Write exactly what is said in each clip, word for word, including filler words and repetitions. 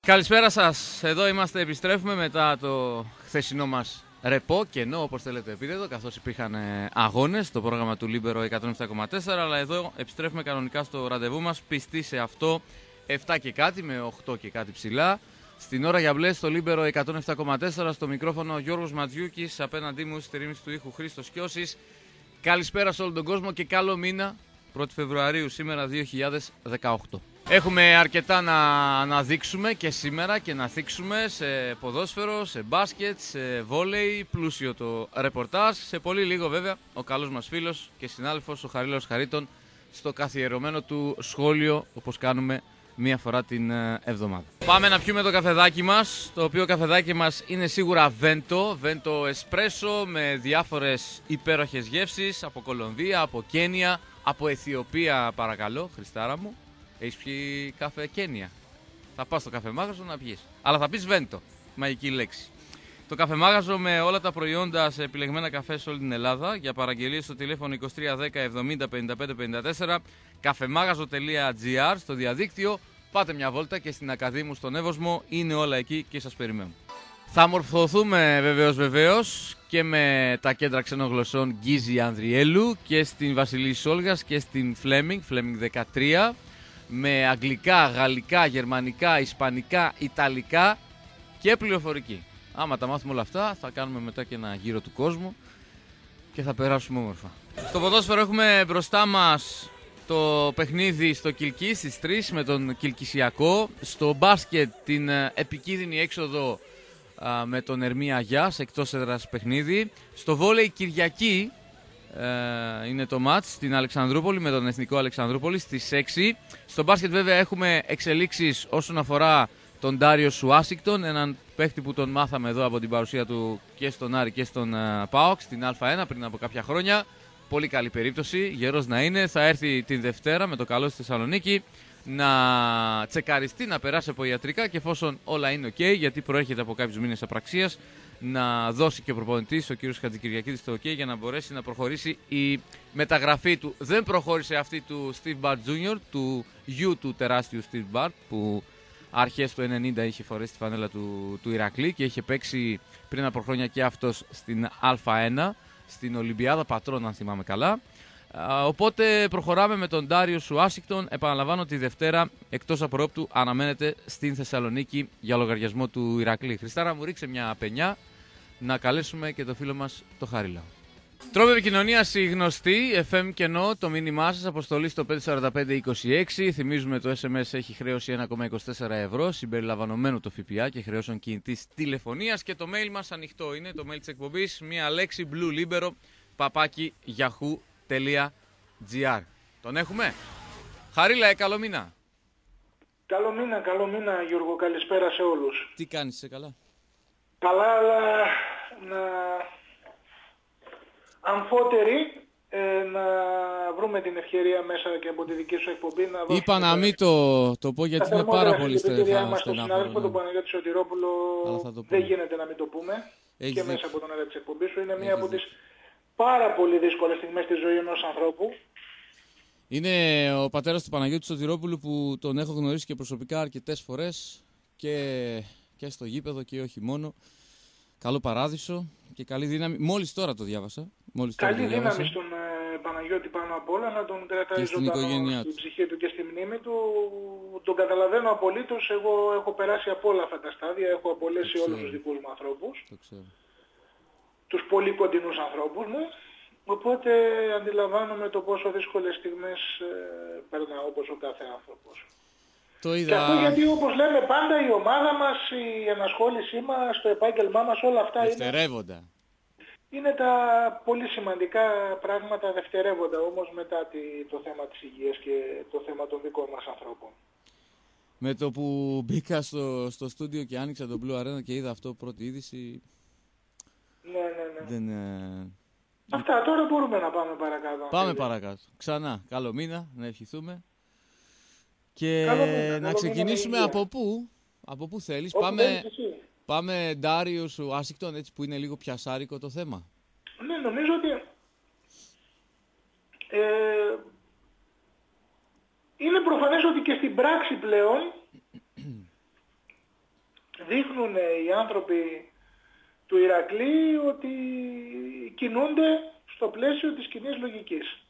Καλησπέρα σας. Εδώ είμαστε, επιστρέφουμε μετά το χθεσινό μας ρεπό, κενό όπως θέλετε επίθετο, καθώς υπήρχαν αγώνες στο πρόγραμμα του Λίμπερο εκατόν επτά κόμμα τέσσερα, αλλά εδώ επιστρέφουμε κανονικά στο ραντεβού μας, πιστοί σε αυτό, επτά και κάτι με οκτώ και κάτι ψηλά. Στην ώρα για μπλε στο Λίμπερο εκατόν επτά κόμμα τέσσερα, στο μικρόφωνο Γιώργος Ματζιούκης, απέναντί μου στη ρύθμιση του ήχου Χρήστος Κιώσης. Καλησπέρα σε όλο τον κόσμο και καλό μήνα, πρώτη Φεβρουαρίου σήμερα δύο χιλιάδες δεκαοκτώ. Έχουμε αρκετά να αναδείξουμε και σήμερα και να θίξουμε σε ποδόσφαιρο, σε μπάσκετ, σε βόλεϊ, πλούσιο το ρεπορτάζ. Σε πολύ λίγο βέβαια ο καλός μας φίλος και συνάδελφος ο Χαρίλαος Χαρίτων στο καθιερωμένο του σχόλιο, όπως κάνουμε μία φορά την εβδομάδα. Πάμε να πιούμε το καφεδάκι μας, το οποίο καφεδάκι μας είναι σίγουρα βέντο, βέντο εσπρέσο με διάφορες υπέροχες γεύσεις από Κολομβία, από Κένια, από Αιθιοπία παρακαλώ, Χριστάρα μου. Έχεις πιει καφέ Κένια? Θα πας στο καφεμάγαζο να πιεις. Αλλά θα πεις βέντο, μαγική λέξη. Το καφεμάγαζο με όλα τα προϊόντα σε επιλεγμένα καφέ σε όλη την Ελλάδα. Για παραγγελίες στο τηλέφωνο είκοσι τρία δέκα εβδομήντα πενήντα πέντε πενήντα τέσσερα, καφεμάγαζο τελεία τζι άρ στο διαδίκτυο. Πάτε μια βόλτα και στην Ακαδήμου στον Εύωσμο, είναι όλα εκεί και σας περιμένουμε. Θα μορφωθούμε βεβαίως βεβαίως και με τα κέντρα ξενογλωσσών Γκίζη Ανδριέλου και στην Βασιλής Σόλγας και στην Φλέμινγκ, Φλέμινγκ δεκατρία. Με αγγλικά, γαλλικά, γερμανικά, ισπανικά, ιταλικά και πληροφορική. Άμα τα μάθουμε όλα αυτά, θα κάνουμε μετά και ένα γύρο του κόσμου και θα περάσουμε όμορφα. Στο ποδόσφαιρο έχουμε μπροστά μας το παιχνίδι στο Κιλκί στις τρεις με τον Κιλκισιακό. Στο μπάσκετ την επικίνδυνη έξοδο α, με τον Ερμή Αγιάς, εκτός έδρας παιχνίδι. Στο βόλεϊ Κυριακή Uh, είναι το μάτς στην Αλεξανδρούπολη με τον Εθνικό Αλεξανδρούπολη στις έξι. Στο μπάσκετ βέβαια έχουμε εξελίξεις όσον αφορά τον Ντάριο Σουάσικτον, έναν παίχτη που τον μάθαμε εδώ από την παρουσία του και στον Άρη και στον uh, ΠΑΟΚ στην Α1 πριν από κάποια χρόνια. Πολύ καλή περίπτωση, γερός να είναι. Θα έρθει την Δευτέρα με το καλό στη Θεσσαλονίκη να τσεκαριστεί, να περάσει από ιατρικά και εφόσον όλα είναι ok, γιατί προέρχεται από κάποιους μήνες απραξίας, να δώσει και ο προπονητής, ο κύριος Χατζικυριακίδης, το ok για να μπορέσει να προχωρήσει η μεταγραφή του. Δεν προχώρησε αυτή του Steve Bart τζούνιορ, του γιου του τεράστιου Steve Bart, που αρχές του ενενήντα είχε φορέσει τη φανέλα του, του Ηρακλή και είχε παίξει πριν από χρόνια και αυτός στην Α1, στην Ολυμπιάδα Πατρών αν θυμάμαι καλά. Οπότε προχωράμε με τον Ντάριο Σουάσικτον. Επαναλαμβάνω, τη Δευτέρα εκτός απορρόπτου αναμένεται στην Θεσσαλονίκη για λογαριασμό του Ηρακλή. Χριστάρα μου, ρίξε μια πενιά να καλέσουμε και το φίλο μας το Χαρίλαο. Τρόπο επικοινωνίας η γνωστή, εφ εμ κενό, το μήνυμά σας, αποστολή στο πέντε τέσσερα πέντε είκοσι έξι. Θυμίζουμε το ες εμ ες έχει χρέωση ένα κόμμα είκοσι τέσσερα ευρώ, συμπεριλαμβανομένου το ΦΠΑ και χρεώσεων κινητής τηλεφωνίας. Και το mail μας ανοιχτό είναι, το mail της εκπομπής, μία λέξη, Blue Libero, παπάκι yahoo τελεία τζι άρ. Τον έχουμε? Χαρίλα, ε, καλό μήνα. Καλό μήνα, καλό μήνα Γιώργο, καλησπέρα σε όλους. Τι κάνεις, είσαι καλά? Καλά, αλλά να... αμφότεροι ε, να βρούμε την ευκαιρία μέσα και από τη δική σου εκπομπή να δώσουμε... Είπα να μην το, το πω γιατί είναι πάρα πολύ στενάχωρο. Στον συνάδελφο τον Παναγιώτη Σωτηρόπουλο δεν γίνεται να μην το πούμε. Έχεις και δίκιο. Μέσα από τον αέρα της εκπομπής σου είναι μία Έχεις από δίκιο. τις πάρα πολύ δύσκολες στιγμές στη ζωή ενός ανθρώπου. Είναι ο πατέρας του Παναγιώτη Σωτηρόπουλου που τον έχω γνωρίσει και προσωπικά αρκετές φορές και, και στο γήπεδο και όχι μόνο. Καλό παράδεισο και καλή δύναμη. Μόλις τώρα το διάβασα. Μόλις τώρα Καλή το διάβασα. δύναμη στον ε, Παναγιώτη πάνω απ' όλα, να τον κρατάει ζωντανό στην ψυχή του και στη μνήμη του. Τον καταλαβαίνω απολύτως. Εγώ έχω περάσει από όλα αυτά τα στάδια. Έχω απολέσει όλους τους δικούς μου ανθρώπους. Το ξέρω. Τους πολύ κοντινούς ανθρώπους μου. Οπότε αντιλαμβάνομαι το πόσο δύσκολες στιγμές ε, περνάω όπως ο κάθε άνθρωπος. Το είδα... Και αυτό γιατί όπως λέμε πάντα η ομάδα μας, η ενασχόλησή μας, το επάγγελμά μας, όλα αυτά δευτερεύοντα. Είναι, είναι τα πολύ σημαντικά πράγματα δευτερεύοντα όμως μετά τη, το θέμα της υγείας και το θέμα των δικών μας ανθρώπων. Με το που μπήκα στο, στο στούντιο και άνοιξα τον Blue Arena και είδα αυτό πρώτη είδηση... Ναι, ναι, ναι. Δεν, ε... Αυτά, τώρα μπορούμε να πάμε παρακάτω. Πάμε παρακάτω. Ξανά, καλό μήνα, να ευχηθούμε. Και καλό μήνα, να καλό ξεκινήσουμε μήνα από πού, από πού θέλεις. Όπου πάμε, θέλεις εσύ. πάμε Ντάριο Ουάσικτον, έτσι που είναι λίγο πιασάρικο το θέμα. Ναι, νομίζω ότι ε, είναι προφανές ότι και στην πράξη πλέον δείχνουν οι άνθρωποι του Ηρακλή ότι κινούνται στο πλαίσιο της κοινής λογικής.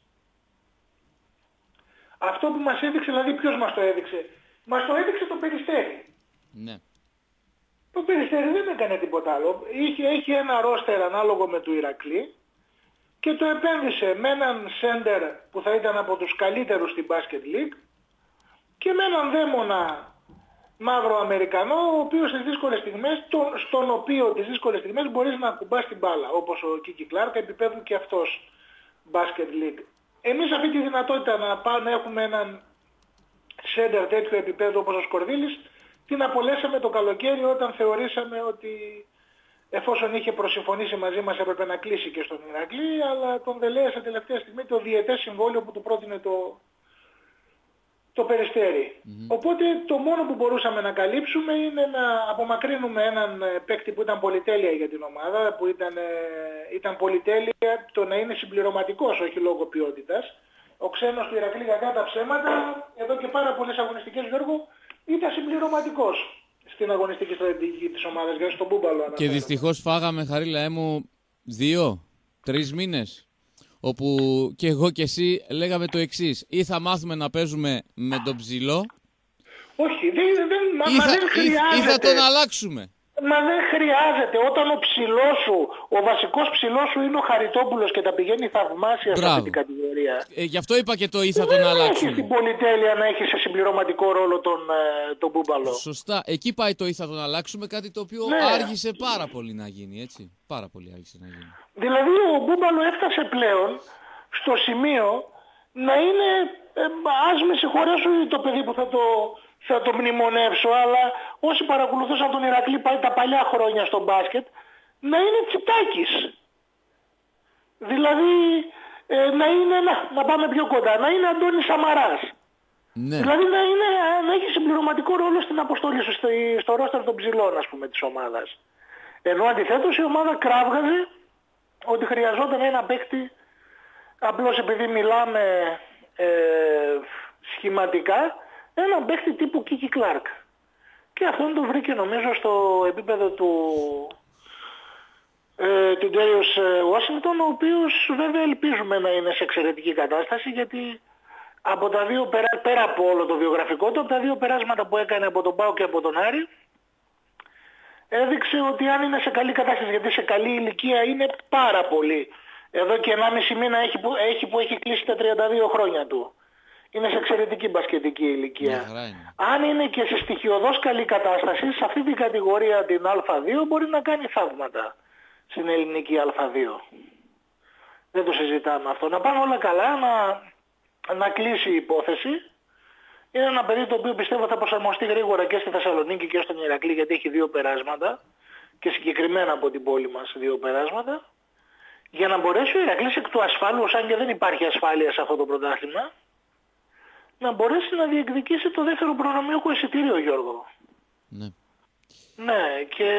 Αυτό που μας έδειξε, δηλαδή ποιος μας το έδειξε? Μας το έδειξε το Περιστέρι. Ναι. Το Περιστέρι δεν έκανε τίποτα άλλο. Είχε, έχει ένα ρόστερ ανάλογο με του Ηρακλή και το επένδυσε με έναν σέντερ που θα ήταν από τους καλύτερους στην Basket League και με έναν δαίμονα μαύρο Αμερικανό, ο οποίος στις δύσκολες στιγμές, τον, στον οποίο τις δύσκολες στιγμές μπορείς να κουμπάς την μπάλα, όπως ο Κίκι Κλάρκ, επίπεδου και αυτός Basket League. Εμείς αυτή τη δυνατότητα να πάμε, έχουμε έναν σέντερ τέτοιο επίπεδο όπως ο Σκορδίλης, την απολέσαμε το καλοκαίρι όταν θεωρήσαμε ότι εφόσον είχε προσυμφωνήσει μαζί μας έπρεπε να κλείσει και στον Ηρακλή, αλλά τον δελέασε τελευταία στιγμή το διετές συμβόλαιο που του πρότεινε το, το Περιστέρι. Mm-hmm. Οπότε το μόνο που μπορούσαμε να καλύψουμε είναι να απομακρύνουμε έναν παίκτη που ήταν πολυτέλεια για την ομάδα, που ήταν, ήταν πολυτέλεια το να είναι συμπληρωματικός, όχι λόγω ποιότητας. Ο ξένος του Ηρακλή, κακά τα ψέματα, εδώ και πάρα πολλές αγωνιστικές, Γιώργο, ήταν συμπληρωματικός στην αγωνιστική στρατηγική της ομάδας, για στον Μπούμπαλο. Και δυστυχώς φάγαμε, Χαρίλα μου, δύο, τρεις μήνες, όπου και εγώ και εσύ λέγαμε το εξής: ή θα μάθουμε να παίζουμε με τον ψηλό, όχι, δεν, δεν, ή, μα, θα, δεν χρειάζεται. ή θα τον αλλάξουμε. Μα δεν χρειάζεται. Όταν ο ψηλός σου, ο βασικός ψηλός σου είναι ο Χαριτόπουλος και τα πηγαίνει θαυμάσια σε αυτή την κατηγορία. Ε, γι' αυτό είπα και το ή θα τον αλλάξουμε. Δεν έχει την πολυτέλεια να έχει σε συμπληρωματικό ρόλο τον, τον Μπούμπαλο. Σωστά. Εκεί πάει το ή θα τον αλλάξουμε, κάτι το οποίο ναι. άργησε πάρα πολύ να γίνει, έτσι. Πάρα πολύ άργησε να γίνει. Δηλαδή ο Μπούμπαλο έφτασε πλέον στο σημείο να είναι, ε, ας με συγχωρέσω το παιδί που θα το... θα το μνημονεύσω, αλλά όσοι παρακολουθούσαν τον Ηρακλή τα παλιά χρόνια στο μπάσκετ, να είναι Τσιτάκης. Δηλαδή, ε, να είναι, να, να πάμε πιο κοντά, να είναι Αντώνης Σαμαράς. Ναι. Δηλαδή να, είναι, να έχει συμπληρωματικό ρόλο στην αποστολή σου, στο, στο ρόστερ των ψηλών, ας πούμε, της ομάδας. Ενώ αντιθέτως η ομάδα κράβγαζε ότι χρειαζόταν ένα παίκτη, απλώς επειδή μιλάμε ε, σχηματικά, έναν παίχτη τύπου Κίκι Κλάρκ. Και αυτόν τον βρήκε νομίζω στο επίπεδο του ε, του Ντέριους Ουάσιγκτον, ο οποίος βέβαια ελπίζουμε να είναι σε εξαιρετική κατάσταση, γιατί από τα δύο, πέρα, πέρα από όλο το βιογραφικό του, από τα δύο περάσματα που έκανε από τον ΠΑΟΚ και από τον Άρη, έδειξε ότι αν είναι σε καλή κατάσταση, γιατί σε καλή ηλικία είναι πάρα πολύ. Εδώ και ενάμιση μήνα έχει που έχει, που έχει κλείσει τα τριάντα δύο χρόνια του. Είναι σε εξαιρετική μπασκετική ηλικία. Yeah, αν είναι και σε στοιχειωδώς καλή κατάσταση, σε αυτή την κατηγορία την Α δύο μπορεί να κάνει θαύματα στην ελληνική Α δύο. Δεν το συζητάμε αυτό. Να πάνε όλα καλά, να, να κλείσει η υπόθεση. Είναι ένα παιδί το οποίο πιστεύω θα προσαρμοστεί γρήγορα και στη Θεσσαλονίκη και στον Ηρακλή, γιατί έχει δύο περάσματα και συγκεκριμένα από την πόλη μας δύο περάσματα, για να μπορέσει ο Ηρακλής εκ του ασφάλου, αν και δεν υπάρχει ασφάλεια σε αυτό το πρωτάθλημα, να μπορέσει να διεκδικήσει το δεύτερο προνομιούχο εισιτήριο, Γιώργο. Ναι. Ναι, και...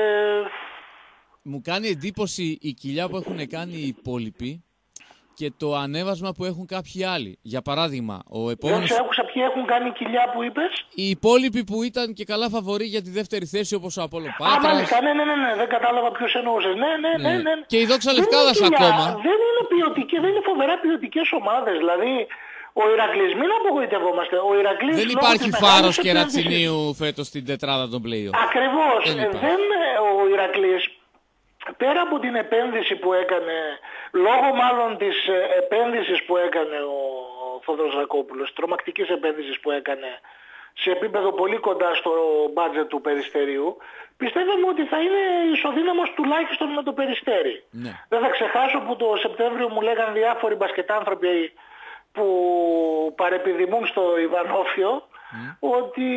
Μου κάνει εντύπωση η κοιλιά που έχουν κάνει οι υπόλοιποι και το ανέβασμα που έχουν κάποιοι άλλοι. Για παράδειγμα, ο επόμενος... Δεν σε άκουσα ποιοι έχουν κάνει κοιλιά που είπες. Οι υπόλοιποι που ήταν και καλά φαβοροί για τη δεύτερη θέση, όπως ο Απόλλων Πάτρας. Α, μάλιστα, ναι, ναι, ναι, ναι, δεν κατάλαβα ποιος εννοούσες. Ναι, ναι, ναι, ναι. Και η Δόξα Λευκάδας ακόμα. Δεν είναι ποιοτικές, δεν είναι φοβερά ποιοτικές ομάδες. Δηλαδή, ο Ηρακλής, μην απογοητευόμαστε. Ο Ηρακλής, δεν υπάρχει Φάρος και Ρατσινίου φέτος στην τετράδα των πλέον. Ακριβώς. Δεν, δεν, ο Ηρακλής, πέρα από την επένδυση που έκανε, λόγω μάλλον της επένδυσης που έκανε ο Θόδωρος Ζακόπουλος, τρομακτικής επένδυσης που έκανε σε επίπεδο πολύ κοντά στο μπάτζετ του Περιστερίου, πιστεύαμε ότι θα είναι ισοδύναμος τουλάχιστον με το Περιστέρι. Ναι. Δεν θα ξεχάσω που το Σεπτέμβριο μου λέγαν διάφοροι μπασκετάνθρωποι που παρεπιδημούν στο Ιβανόφιο mm. ότι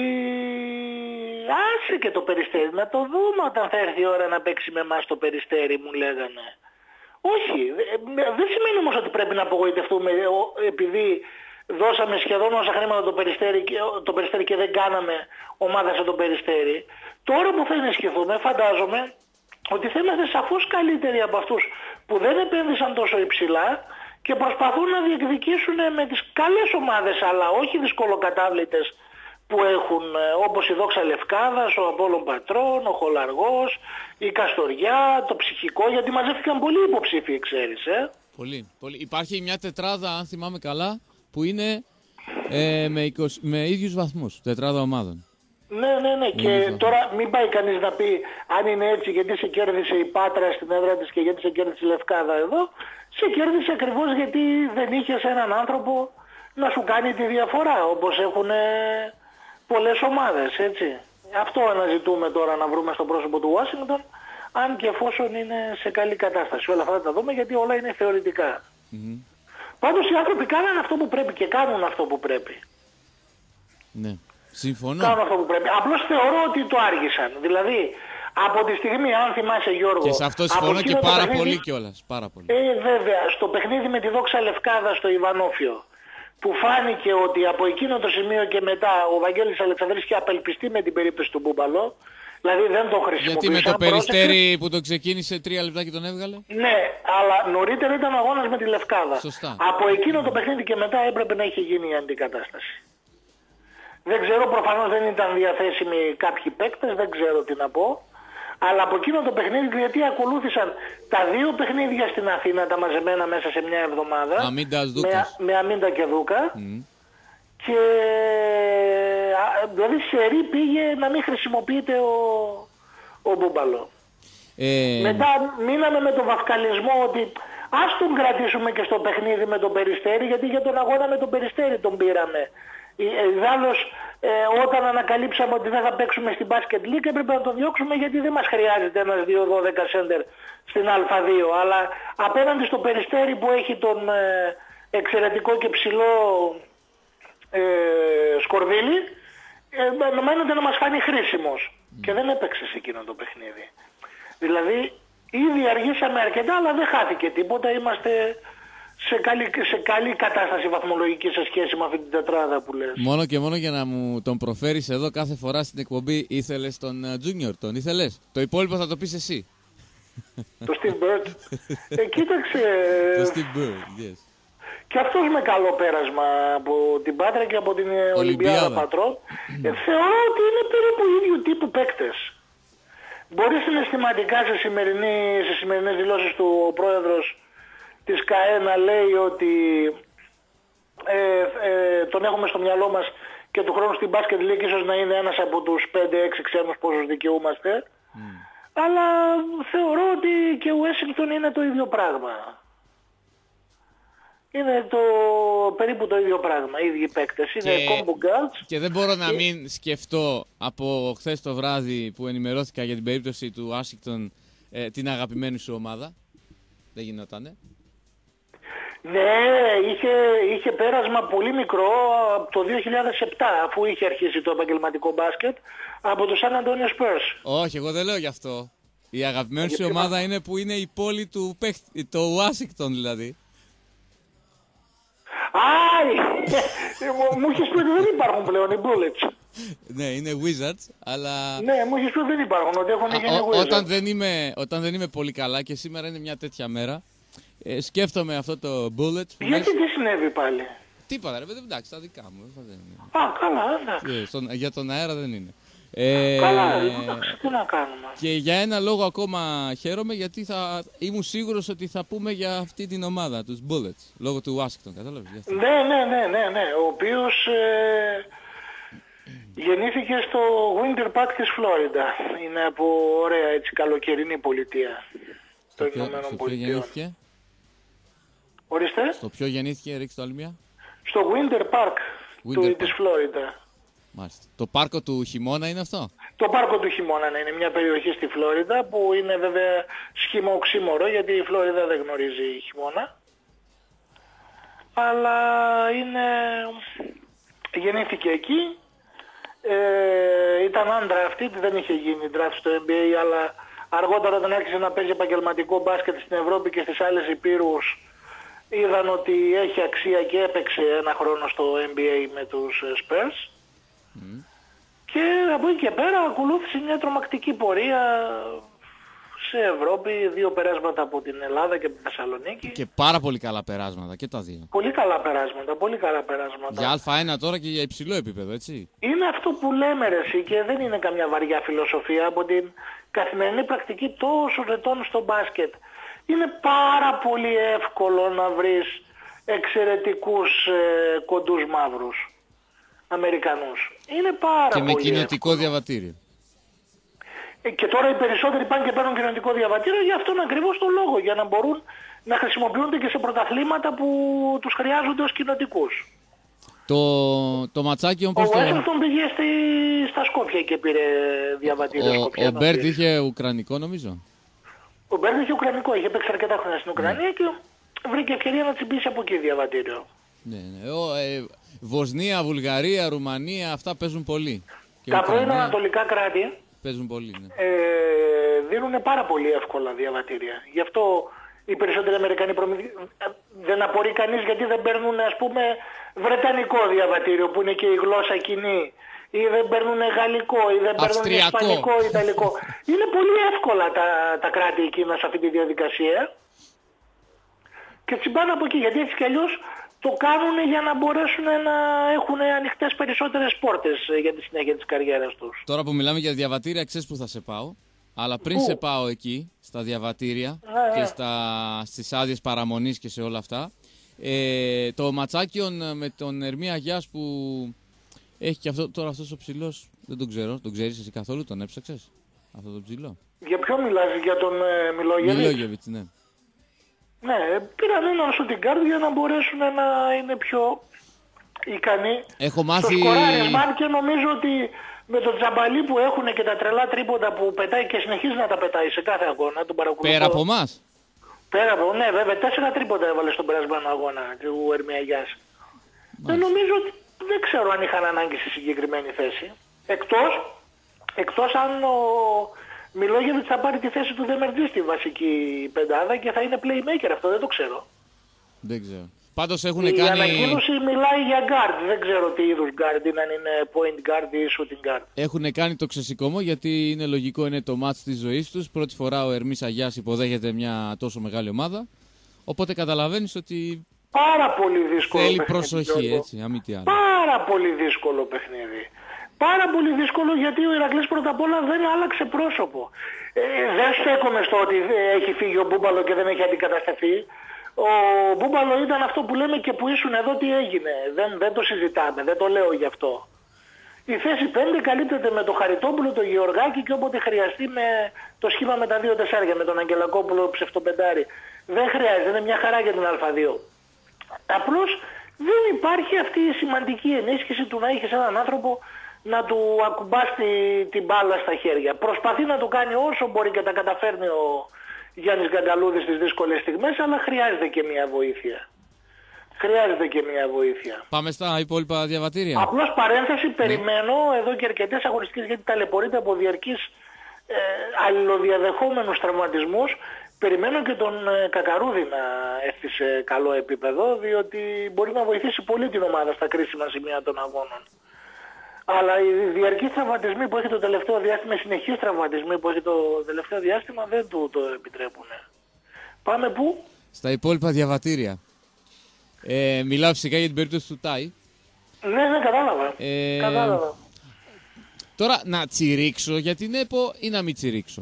άσε και το Περιστέρι, να το δούμε όταν θα έρθει η ώρα να παίξει με εμάς το Περιστέρι, μου λέγανε. Όχι, δεν σημαίνει όμως ότι πρέπει να απογοητευτούμε επειδή δώσαμε σχεδόν όσα χρήματα το Περιστέρι, το Περιστέρι και δεν κάναμε ομάδα σε το Περιστέρι. Τώρα που θα ενισχυθούμε, φαντάζομαι ότι θα είμαστε σαφώς καλύτεροι από αυτούς που δεν επένδυσαν τόσο υψηλά και προσπαθούν να διεκδικήσουν με τις καλές ομάδες, αλλά όχι δυσκολοκατάβλητες, που έχουν, όπως η Δόξα Λευκάδας, ο Απόλλων Πατρών, ο Χολαργός, η Καστοριά, το Ψυχικό, γιατί μαζεύτηκαν πολλοί υποψήφοι, ξέρεις, ε. Πολύ, πολύ. Υπάρχει μια τετράδα, αν θυμάμαι καλά, που είναι ε, με, είκοσι, με ίδιους βαθμούς, τετράδα ομάδων. Ναι, ναι, ναι. Και τώρα μην πάει κανείς να πει αν είναι έτσι γιατί σε κέρδισε η Πάτρα στην έδρα της και γιατί σε κέρδισε η Λευκάδα εδώ. Σε κέρδισε ακριβώς γιατί δεν είχες έναν άνθρωπο να σου κάνει τη διαφορά, όπως έχουν πολλές ομάδες, έτσι. Αυτό αναζητούμε τώρα να βρούμε στο πρόσωπο του Ουάσιγκτον, αν και εφόσον είναι σε καλή κατάσταση. Όλα αυτά θα τα δούμε γιατί όλα είναι θεωρητικά. Mm-hmm. Πάντως οι άνθρωποι κάνουν αυτό που πρέπει και κάνουν αυτό που πρέπει. Ναι. Συμφωνώ. Κάνουν αυτό που πρέπει. Απλώς θεωρώ ότι το άργησαν. Δηλαδή, από τη στιγμή, αν θυμάσαι Γιώργο... Και σε αυτό συμφωνώ και πάρα παιχνίδι, πολύ κιόλας. Πάρα πολύ. Ε, βέβαια, στο παιχνίδι με τη Δόξα Λευκάδα στο Ιβανόφιο, που φάνηκε ότι από εκείνο το σημείο και μετά ο Βαγγέλης Αλεξανδρής είχε απελπιστεί με την περίπτωση του Μπούμπαλο, δηλαδή δεν τον χρησιμοποίησαν. Γιατί με το Περιστέρι που το ξεκίνησε τρία λεπτά και τον έβγαλε. Ναι, αλλά νωρίτερα ήταν αγώνας με τη Λευκάδα. Σωστά. Από εκείνο το παιχνίδι και μετά έπρεπε να είχε γίνει η αντικατάσταση. Δεν ξέρω, προφανώς δεν ήταν διαθέσιμοι κάποιοι παίκτες, δεν ξέρω τι να πω. Αλλά από εκείνο το παιχνίδι, γιατί ακολούθησαν τα δύο παιχνίδια στην Αθήνα, τα μαζεμένα μέσα σε μια εβδομάδα. Αμίντας, με, με Αμίντα και Δούκα. Mm. Και δηλαδή σε ρί πήγε να μην χρησιμοποιείται ο, ο Μπούμπαλο. Ε... Μετά μείναμε με τον βαφκαλισμό ότι ας τον κρατήσουμε και στο παιχνίδι με τον Περιστέρι, γιατί για τον αγώνα με τον Περιστέρι τον πήραμε. Ιδάλλως ε, όταν ανακαλύψαμε ότι δεν θα παίξουμε στην Basket League έπρεπε να τον διώξουμε γιατί δεν μας χρειάζεται ένας δύο δώδεκα σέντερ στην Α δύο. Αλλά απέναντι στο Περιστέρι που έχει τον ε, εξαιρετικό και ψηλό ε, Σκορδίλη ε, νομίζεται να μας φάνει χρήσιμος. Mm. Και δεν έπαιξε σε εκείνο το παιχνίδι. Δηλαδή ήδη αργήσαμε αρκετά αλλά δεν χάθηκε τίποτα. Είμαστε... Σε καλή, σε καλή κατάσταση βαθμολογική σε σχέση με αυτή την τετράδα που λες. Μόνο και μόνο για να μου τον προφέρεις εδώ κάθε φορά στην εκπομπή ήθελες τον uh, Junior, τον ήθελες. Το υπόλοιπο θα το πεις εσύ. Το Steve Bird. ε, κοίταξε. Το Steve Bird, yes. Και αυτός με καλό πέρασμα από την Πάτρα και από την Ολυμπιάδα Πατρών. ε, θεωρώ ότι είναι περίπου ίδιου τύπου παίκτες. Μπορεί συναισθηματικά σε, σημερινή, σε σημερινές δηλώσεις του ο πρόεδρος της ΚΑΕ να λέει ότι ε, ε, τον έχουμε στο μυαλό μας και του χρόνου στην Basket League ίσως να είναι ένας από τους πέντε έξι ξένους πόσους δικαιούμαστε. Mm. Αλλά θεωρώ ότι και ο Ουάσιγκτον είναι το ίδιο πράγμα. Είναι το, περίπου το ίδιο πράγμα, οι ίδιοι παίκτες. Είναι combo guards. Και δεν μπορώ να και... μην σκεφτώ από χθες το βράδυ που ενημερώθηκα για την περίπτωση του Ουάσιγκτον ε, την αγαπημένη σου ομάδα. Δεν γινότανε. Ναι, είχε, είχε πέρασμα πολύ μικρό από το δύο χιλιάδες επτά αφού είχε αρχίσει το επαγγελματικό μπάσκετ από το San Antonio Spurs. Όχι, εγώ δεν λέω γι' αυτό. Η αγαπημένη σου ομάδα είναι που είναι η πόλη του παίχτη, το Ουάσιγκτον δηλαδή. Α, μου είχες πει ότι δεν υπάρχουν πλέον οι Bullets. Ναι, είναι Wizards, αλλά... Ναι, μου είχες πει ότι δεν υπάρχουν, ότι έχουν γίνει Wizards. Όταν δεν, είμαι, όταν δεν είμαι πολύ καλά και σήμερα είναι μια τέτοια μέρα, ε, σκέφτομαι αυτό το Bullets. Γιατί τι συνέβη πάλι? Τίποτα ρε παιδί, εντάξει, τα δικά μου. Α, καλά, εντάξει. Ε, στον, για τον αέρα δεν είναι. Ε, καλά, εντάξει, τι να κάνουμε. Και για ένα λόγο ακόμα χαίρομαι, γιατί θα ήμουν σίγουρος ότι θα πούμε για αυτή την ομάδα, τους Bullets, λόγω του Ουάσιγκτον, κατάλαβες? Ναι, ναι, ναι, ναι, ναι, ο οποίος ε, γεννήθηκε στο Winter Park της Φλόριντα. Είναι από ωραία έτσι καλοκαιρινή πολιτεία των Ηνωμένων Πολιτειών. Ορίστε. Στο ποιο γεννήθηκε, ρίξτε το άλλη μία. Στο Winter Park Winter του, Park. της Φλόριντα. Μάλιστα. Το πάρκο του χειμώνα είναι αυτό? Το πάρκο του χειμώνα ναι, είναι μια περιοχή στη Φλόριντα που είναι βέβαια σχημοξύμορο γιατί η Φλόριντα δεν γνωρίζει χειμώνα. Αλλά είναι... γεννήθηκε εκεί. Ε, ήταν undrafted, δεν είχε γίνει draft στο N B A αλλά αργότερα όταν άρχισε να παίζει επαγγελματικό μπάσκετ στην Ευρώπη και στις άλλες υπήρους είδαν ότι έχει αξία και έπαιξε ένα χρόνο στο N B A με τους Spurs. Mm. Και από εκεί και πέρα ακολούθησε μια τρομακτική πορεία σε Ευρώπη, δύο περάσματα από την Ελλάδα και από τη Θεσσαλονίκη. Και πάρα πολύ καλά περάσματα και τα δύο. Πολύ καλά περάσματα, πολύ καλά περάσματα. Για Α ένα τώρα και για υψηλό επίπεδο, έτσι. Είναι αυτό που λέμε ρε εσύ, και δεν είναι καμιά βαριά φιλοσοφία από την καθημερινή πρακτική τόσων ετών στο μπάσκετ. Είναι πάρα πολύ εύκολο να βρεις εξαιρετικούς ε, κοντούς μαύρους Αμερικανούς. Είναι πάρα και πολύ με κοινοτικό εύκολο. διαβατήριο. Ε, και τώρα οι περισσότεροι πάνε και παίρνουν κοινοτικό διαβατήριο για αυτόν ακριβώς τον λόγο, για να μπορούν να χρησιμοποιούνται και σε πρωταθλήματα που τους χρειάζονται ως κοινοτικούς. Το, το ματσάκι Ο όμως... Washington πήγε στη, στα Σκόπια και πήρε διαβατήριο. Ο, Σκοπιά, ο Μπέρτ είχε ουκρανικό νομίζω. Ο Μπέρτ είχε ουκρανικό, είχε παίξει αρκετά χρόνια στην Ουκρανία ναι. και βρήκε ευκαιρία να τσιμπήσει από εκεί διαβατήριο. Ναι, ναι. Ο, ε, Βοσνία, Βουλγαρία, Ρουμανία, αυτά παίζουν πολύ. Και τα πρώην ανατολικά κράτη παίζουν πολύ, ναι. ε, δίνουν πάρα πολύ εύκολα διαβατήρια. Γι' αυτό οι περισσότεροι Αμερικανοί προμηθ... δεν απορεί κανείς γιατί δεν παίρνουν ας πούμε βρετανικό διαβατήριο που είναι και η γλώσσα κοινή, ή δεν παίρνουν γαλλικό ή δεν παίρνουν ισπανικό ή ιταλικό. Είναι πολύ εύκολα τα, τα κράτη εκείνα σε αυτή τη διαδικασία και τσιμπάνε από εκεί, γιατί έτσι κι αλλιώς το κάνουν για να μπορέσουν να έχουν ανοιχτές περισσότερες πόρτες για τη συνέχεια της καριέρας τους. Τώρα που μιλάμε για διαβατήρια, ξέρεις που θα σε πάω. Αλλά πριν Πού? σε πάω εκεί, στα διαβατήρια yeah, και στα, στις άδειες παραμονής και σε όλα αυτά, ε, το ματσάκιον με τον Ερμή Αγιάς που έχει και αυτό, τώρα αυτός ο ψηλός, δεν τον ξέρω, τον ξέρεις εσύ καθόλου, τον έψαξες, αυτό το ψηλό. Για ποιο μιλάς, για τον ε, Μιλόγεβιτς? Μιλόγεβιτς, ναι. Ναι, πήραν έναν shooting guard για να μπορέσουν να είναι πιο ικανοί Έχω μάθει... στο σκοράρισμα και νομίζω ότι με το τζαμπαλί που έχουν και τα τρελά τρίποντα που πετάει και συνεχίζει να τα πετάει σε κάθε αγώνα, τον παρακολουθώ. Πέρα από εμάς. Πέρα από, ναι βέβαια, τέσσερα τρίποντα έβαλε στον περασμένο αγώνα του Ερμή Αγιάς. Δεν νομίζω ότι, δεν ξέρω αν είχαν ανάγκη στη συγκεκριμένη θέση. Εκτός, εκτός αν ο Μιλόγεβιτς θα πάρει τη θέση του Δεμερτζή στη βασική πεντάδα και θα είναι playmaker, αυτό δεν το ξέρω. Δεν ξέρω. Πάντως έχουν η κάνει... ανακοίνωση μιλάει για guard, δεν ξέρω τι είδους guard είναι, αν είναι point guard ή shooting guard. Έχουν κάνει το ξεσηκωμό γιατί είναι λογικό, είναι το match της ζωής τους. Πρώτη φορά ο Ερμής Αγιάς υποδέχεται μια τόσο μεγάλη ομάδα. Οπότε καταλαβαίνεις ότι πάρα πολύ δύσκολο θέλει παιχνίδι, προσοχή, έτσι, αμή τι άλλο. Πάρα πολύ δύσκολο παιχνίδι. Πάρα πολύ δύσκολο γιατί ο Ηρακλής πρώτα απ' όλα δεν άλλαξε πρόσωπο. Ε, δεν στέκομαι στο ότι έχει φύγει ο Μπούμπαλο και δεν έχει αντικατασταθεί. Ο Μπούμπαλο ήταν αυτό που λέμε και που ήσουν εδώ τι έγινε. Δεν, δεν το συζητάμε, δεν το λέω γι' αυτό. Η θέση πέντε καλύπτεται με το Χαριτόπουλο, το Γεωργάκη και όποτε χρειαστεί με το σχήμα με τα δύο τεσσάρια, με τον Αγγελακόπουλο ψευτοπεντάρι. Δεν χρειάζεται, είναι μια χαρά για την Α2. Απλώς δεν υπάρχει αυτή η σημαντική ενίσχυση του να έχεις έναν άνθρωπο να του ακουμπάς τη, την μπάλα στα χέρια. Προσπαθεί να το κάνει όσο μπορεί και τα καταφέρνει ο Γιάννης Γκαγκαλούδης στις δύσκολες στιγμές, αλλά χρειάζεται και μια βοήθεια. Χρειάζεται και μια βοήθεια. Πάμε στα υπόλοιπα διαβατήρια. Απλώς παρένθεση, ναι. Περιμένω εδώ και αρκετές αγωνιστικές γιατί ταλαιπωρείται από διαρκείς ε, αλληλοδιαδεχόμενους τραυματισμούς. Περιμένω και τον ε, Κακαρούδη να έρθει σε καλό επίπεδο, διότι μπορεί να βοηθήσει πολύ την ομάδα στα κρίσιμα σημεία των αγώνων. Αλλά οι διαρκείς τραυματισμοί που έχει το τελευταίο διάστημα, οι συνεχείς τραυματισμοί που έχει το τελευταίο διάστημα δεν του το επιτρέπουν. Πάμε πού? Στα υπόλοιπα διαβατήρια. Ε, μιλάω φυσικά για την περίπτωση του Τάι. Ναι, ναι, κατάλαβα. Ε, κατάλαβα. Τώρα να τσιρίξω για την ΕΠΟ ή να μην τσιρίξω?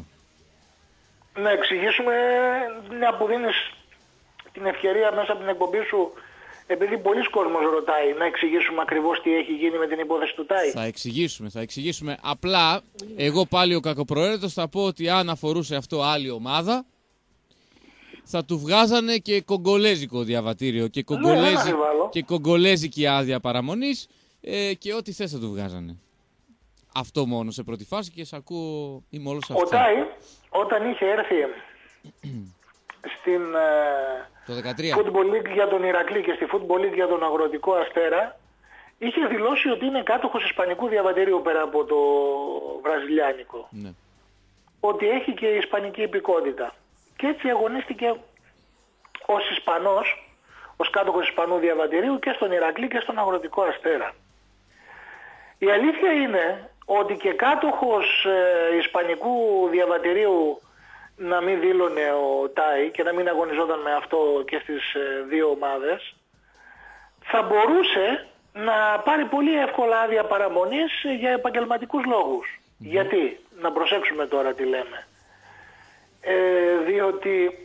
Να εξηγήσουμε, μια που δίνεις την ευκαιρία μέσα από την εκπομπή σου, επειδή πολλοί κόσμος ρωτάει, να εξηγήσουμε ακριβώς τι έχει γίνει με την υπόθεση του Τάι. Θα εξηγήσουμε, θα εξηγήσουμε. Απλά, εγώ πάλι ο κακοπροαίρετος θα πω ότι αν αφορούσε αυτό άλλη ομάδα, θα του βγάζανε και κογκολέζικο διαβατήριο και, κογκολέζι... ναι, και κογκολέζικη άδεια παραμονής ε, και ό,τι θες θα του βγάζανε. Αυτό μόνο σε πρώτη φάση και σε ακούω, είμαι όλος αυτό. Ο Τάι, όταν είχε έρθει στην το δεκατρία. Football League για τον Ηρακλή και στη Football League για τον Αγροτικό Αστέρα, είχε δηλώσει ότι είναι κάτοχος ισπανικού διαβατηρίου πέρα από το βραζιλιάνικο. Ναι. Ότι έχει και ισπανική υπηκότητα. Και έτσι αγωνίστηκε ως Ισπανός, ως κάτοχος ισπανού διαβατηρίου και στον Ηρακλή και στον Αγροτικό Αστέρα. Η αλήθεια είναι ότι και κάτοχος ε, ισπανικού διαβατηρίου να μην δήλωνε ο Τάι και να μην αγωνιζόταν με αυτό και στις δύο ομάδες, θα μπορούσε να πάρει πολύ εύκολα άδεια παραμονής για επαγγελματικούς λόγους. Mm. Γιατί, να προσέξουμε τώρα τι λέμε. Ε, διότι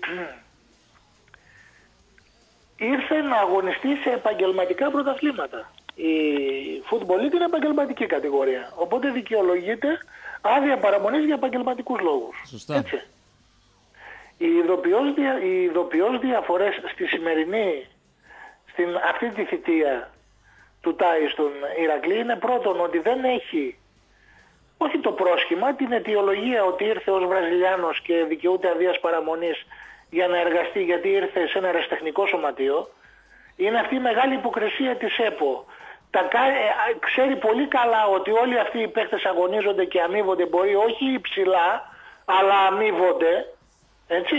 ήρθε να αγωνιστεί σε επαγγελματικά πρωταθλήματα. Η Football League είναι επαγγελματική κατηγορία. Οπότε δικαιολογείται άδεια παραμονής για επαγγελματικούς λόγους. Σωστά. Έτσι. Οι ειδοποιώς, δια, οι ειδοποιώς διαφορές στη σημερινή, στην αυτή τη θητεία του Τάι στον Ηρακλή είναι πρώτον ότι δεν έχει, όχι το πρόσχημα, την αιτιολογία ότι ήρθε ως Βραζιλιάνος και δικαιούται αδείας παραμονής για να εργαστεί γιατί ήρθε σε ένα ερασιτεχνικό σωματείο. Είναι αυτή η μεγάλη υποκρισία της ΕΠΟ. Τα, ξέρει πολύ καλά ότι όλοι αυτοί οι παίκτες αγωνίζονται και αμείβονται, μπορεί όχι υψηλά, αλλά αμείβονται, έτσι.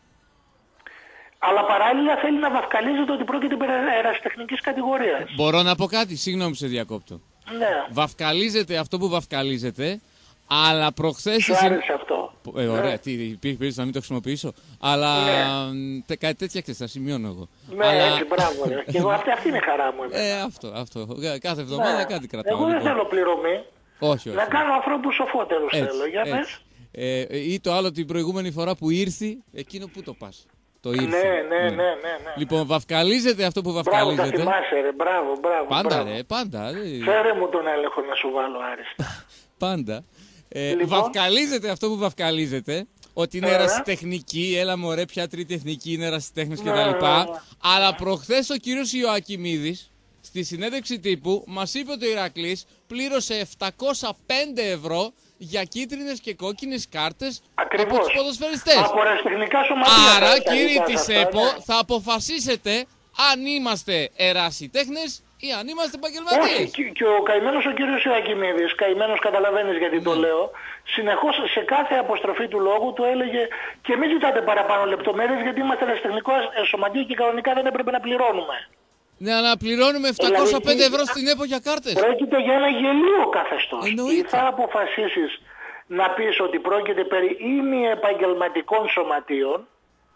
Αλλά παράλληλα θέλει να βαφκαλίζεται ότι πρόκειται περί ερασιτεχνικής κατηγορίας. Μπορώ να πω κάτι, συγγνώμη σε διακόπτω. Ναι. Βαφκαλίζεται αυτό που βαφκαλίζεται, αλλά προχθές... Σου άρεσε αυτό. Ε, ωραία, ναι. τι, υπήρχε περίπτωση να μην το χρησιμοποιήσω. Αλλά ναι. τε, κάτι τέτοια ξέρεις, θα σημειώνω εγώ. Ναι, αλλά... έτσι, μπράβο. Ρε. Και εγώ αυτή, αυτή είναι η χαρά μου. Ε, αυτό, αυτό. Κάθε εβδομάδα ναι. κάτι κρατάω. Εγώ δεν λοιπόν. θέλω πληρωμή. Όχι, όχι. Να κάνω ανθρώπους σοφότερους έτσι, θέλω. Για πες. Ε, ε, ή το άλλο την προηγούμενη φορά που ήρθε, εκείνο που το πας. Το ήρθε. Ναι, ναι, ναι, ναι, ναι. Λοιπόν, βαφκαλίζεται αυτό που βαφκαλίζεται. Μπράβο, τα θυμάσαι, ρε. Μπράβο, μπράβο. Πάντα, μπράβο. ρε, πάντα. Φέρε μου τον έλεγχο να σου βάλω άριστα. Πάντα. Ε, λοιπόν, βαφκαλίζεται αυτό που βαφκαλίζεται, ότι είναι ερασιτεχνική, έλα μωρέ, πια τριτεχνική είναι ερασιτέχνης κτλ. Ναι, ναι, ναι. Αλλά προχθές ο κύριος Ιωακιμίδης, στη συνέντευξη τύπου, μας είπε ότι ο Ηρακλής πλήρωσε επτακόσια πέντε ευρώ για κίτρινες και κόκκινες κάρτες από τους ποδοσφαιριστές. Από ερασιτεχνικά σωματεία. Άρα, κύριοι της ΕΠΟ, ναι. θα αποφασίσετε αν είμαστε ερασιτέχνες ή αν είμαστε επαγγελματίες. Όχι, και, και ο καημένος ο κύριος Ιωακιμίδης, καημένος καταλαβαίνεις γιατί ναι. το λέω, συνεχώς σε κάθε αποστροφή του λόγου του έλεγε και μην ζητάτε παραπάνω λεπτομέρειες γιατί είμαστε ερασιτεχνικό σωματείο και κανονικά δεν έπρεπε να πληρώνουμε. Ναι, αλλά πληρώνουμε επτακόσια πέντε ευρώ στην ΕΠΟ για κάρτες. Πρόκειται για ένα γελίο καθεστώς. Ή θα αποφασίσεις να πεις ότι πρόκειται περί ημιεπαγγελματικών σωματείων.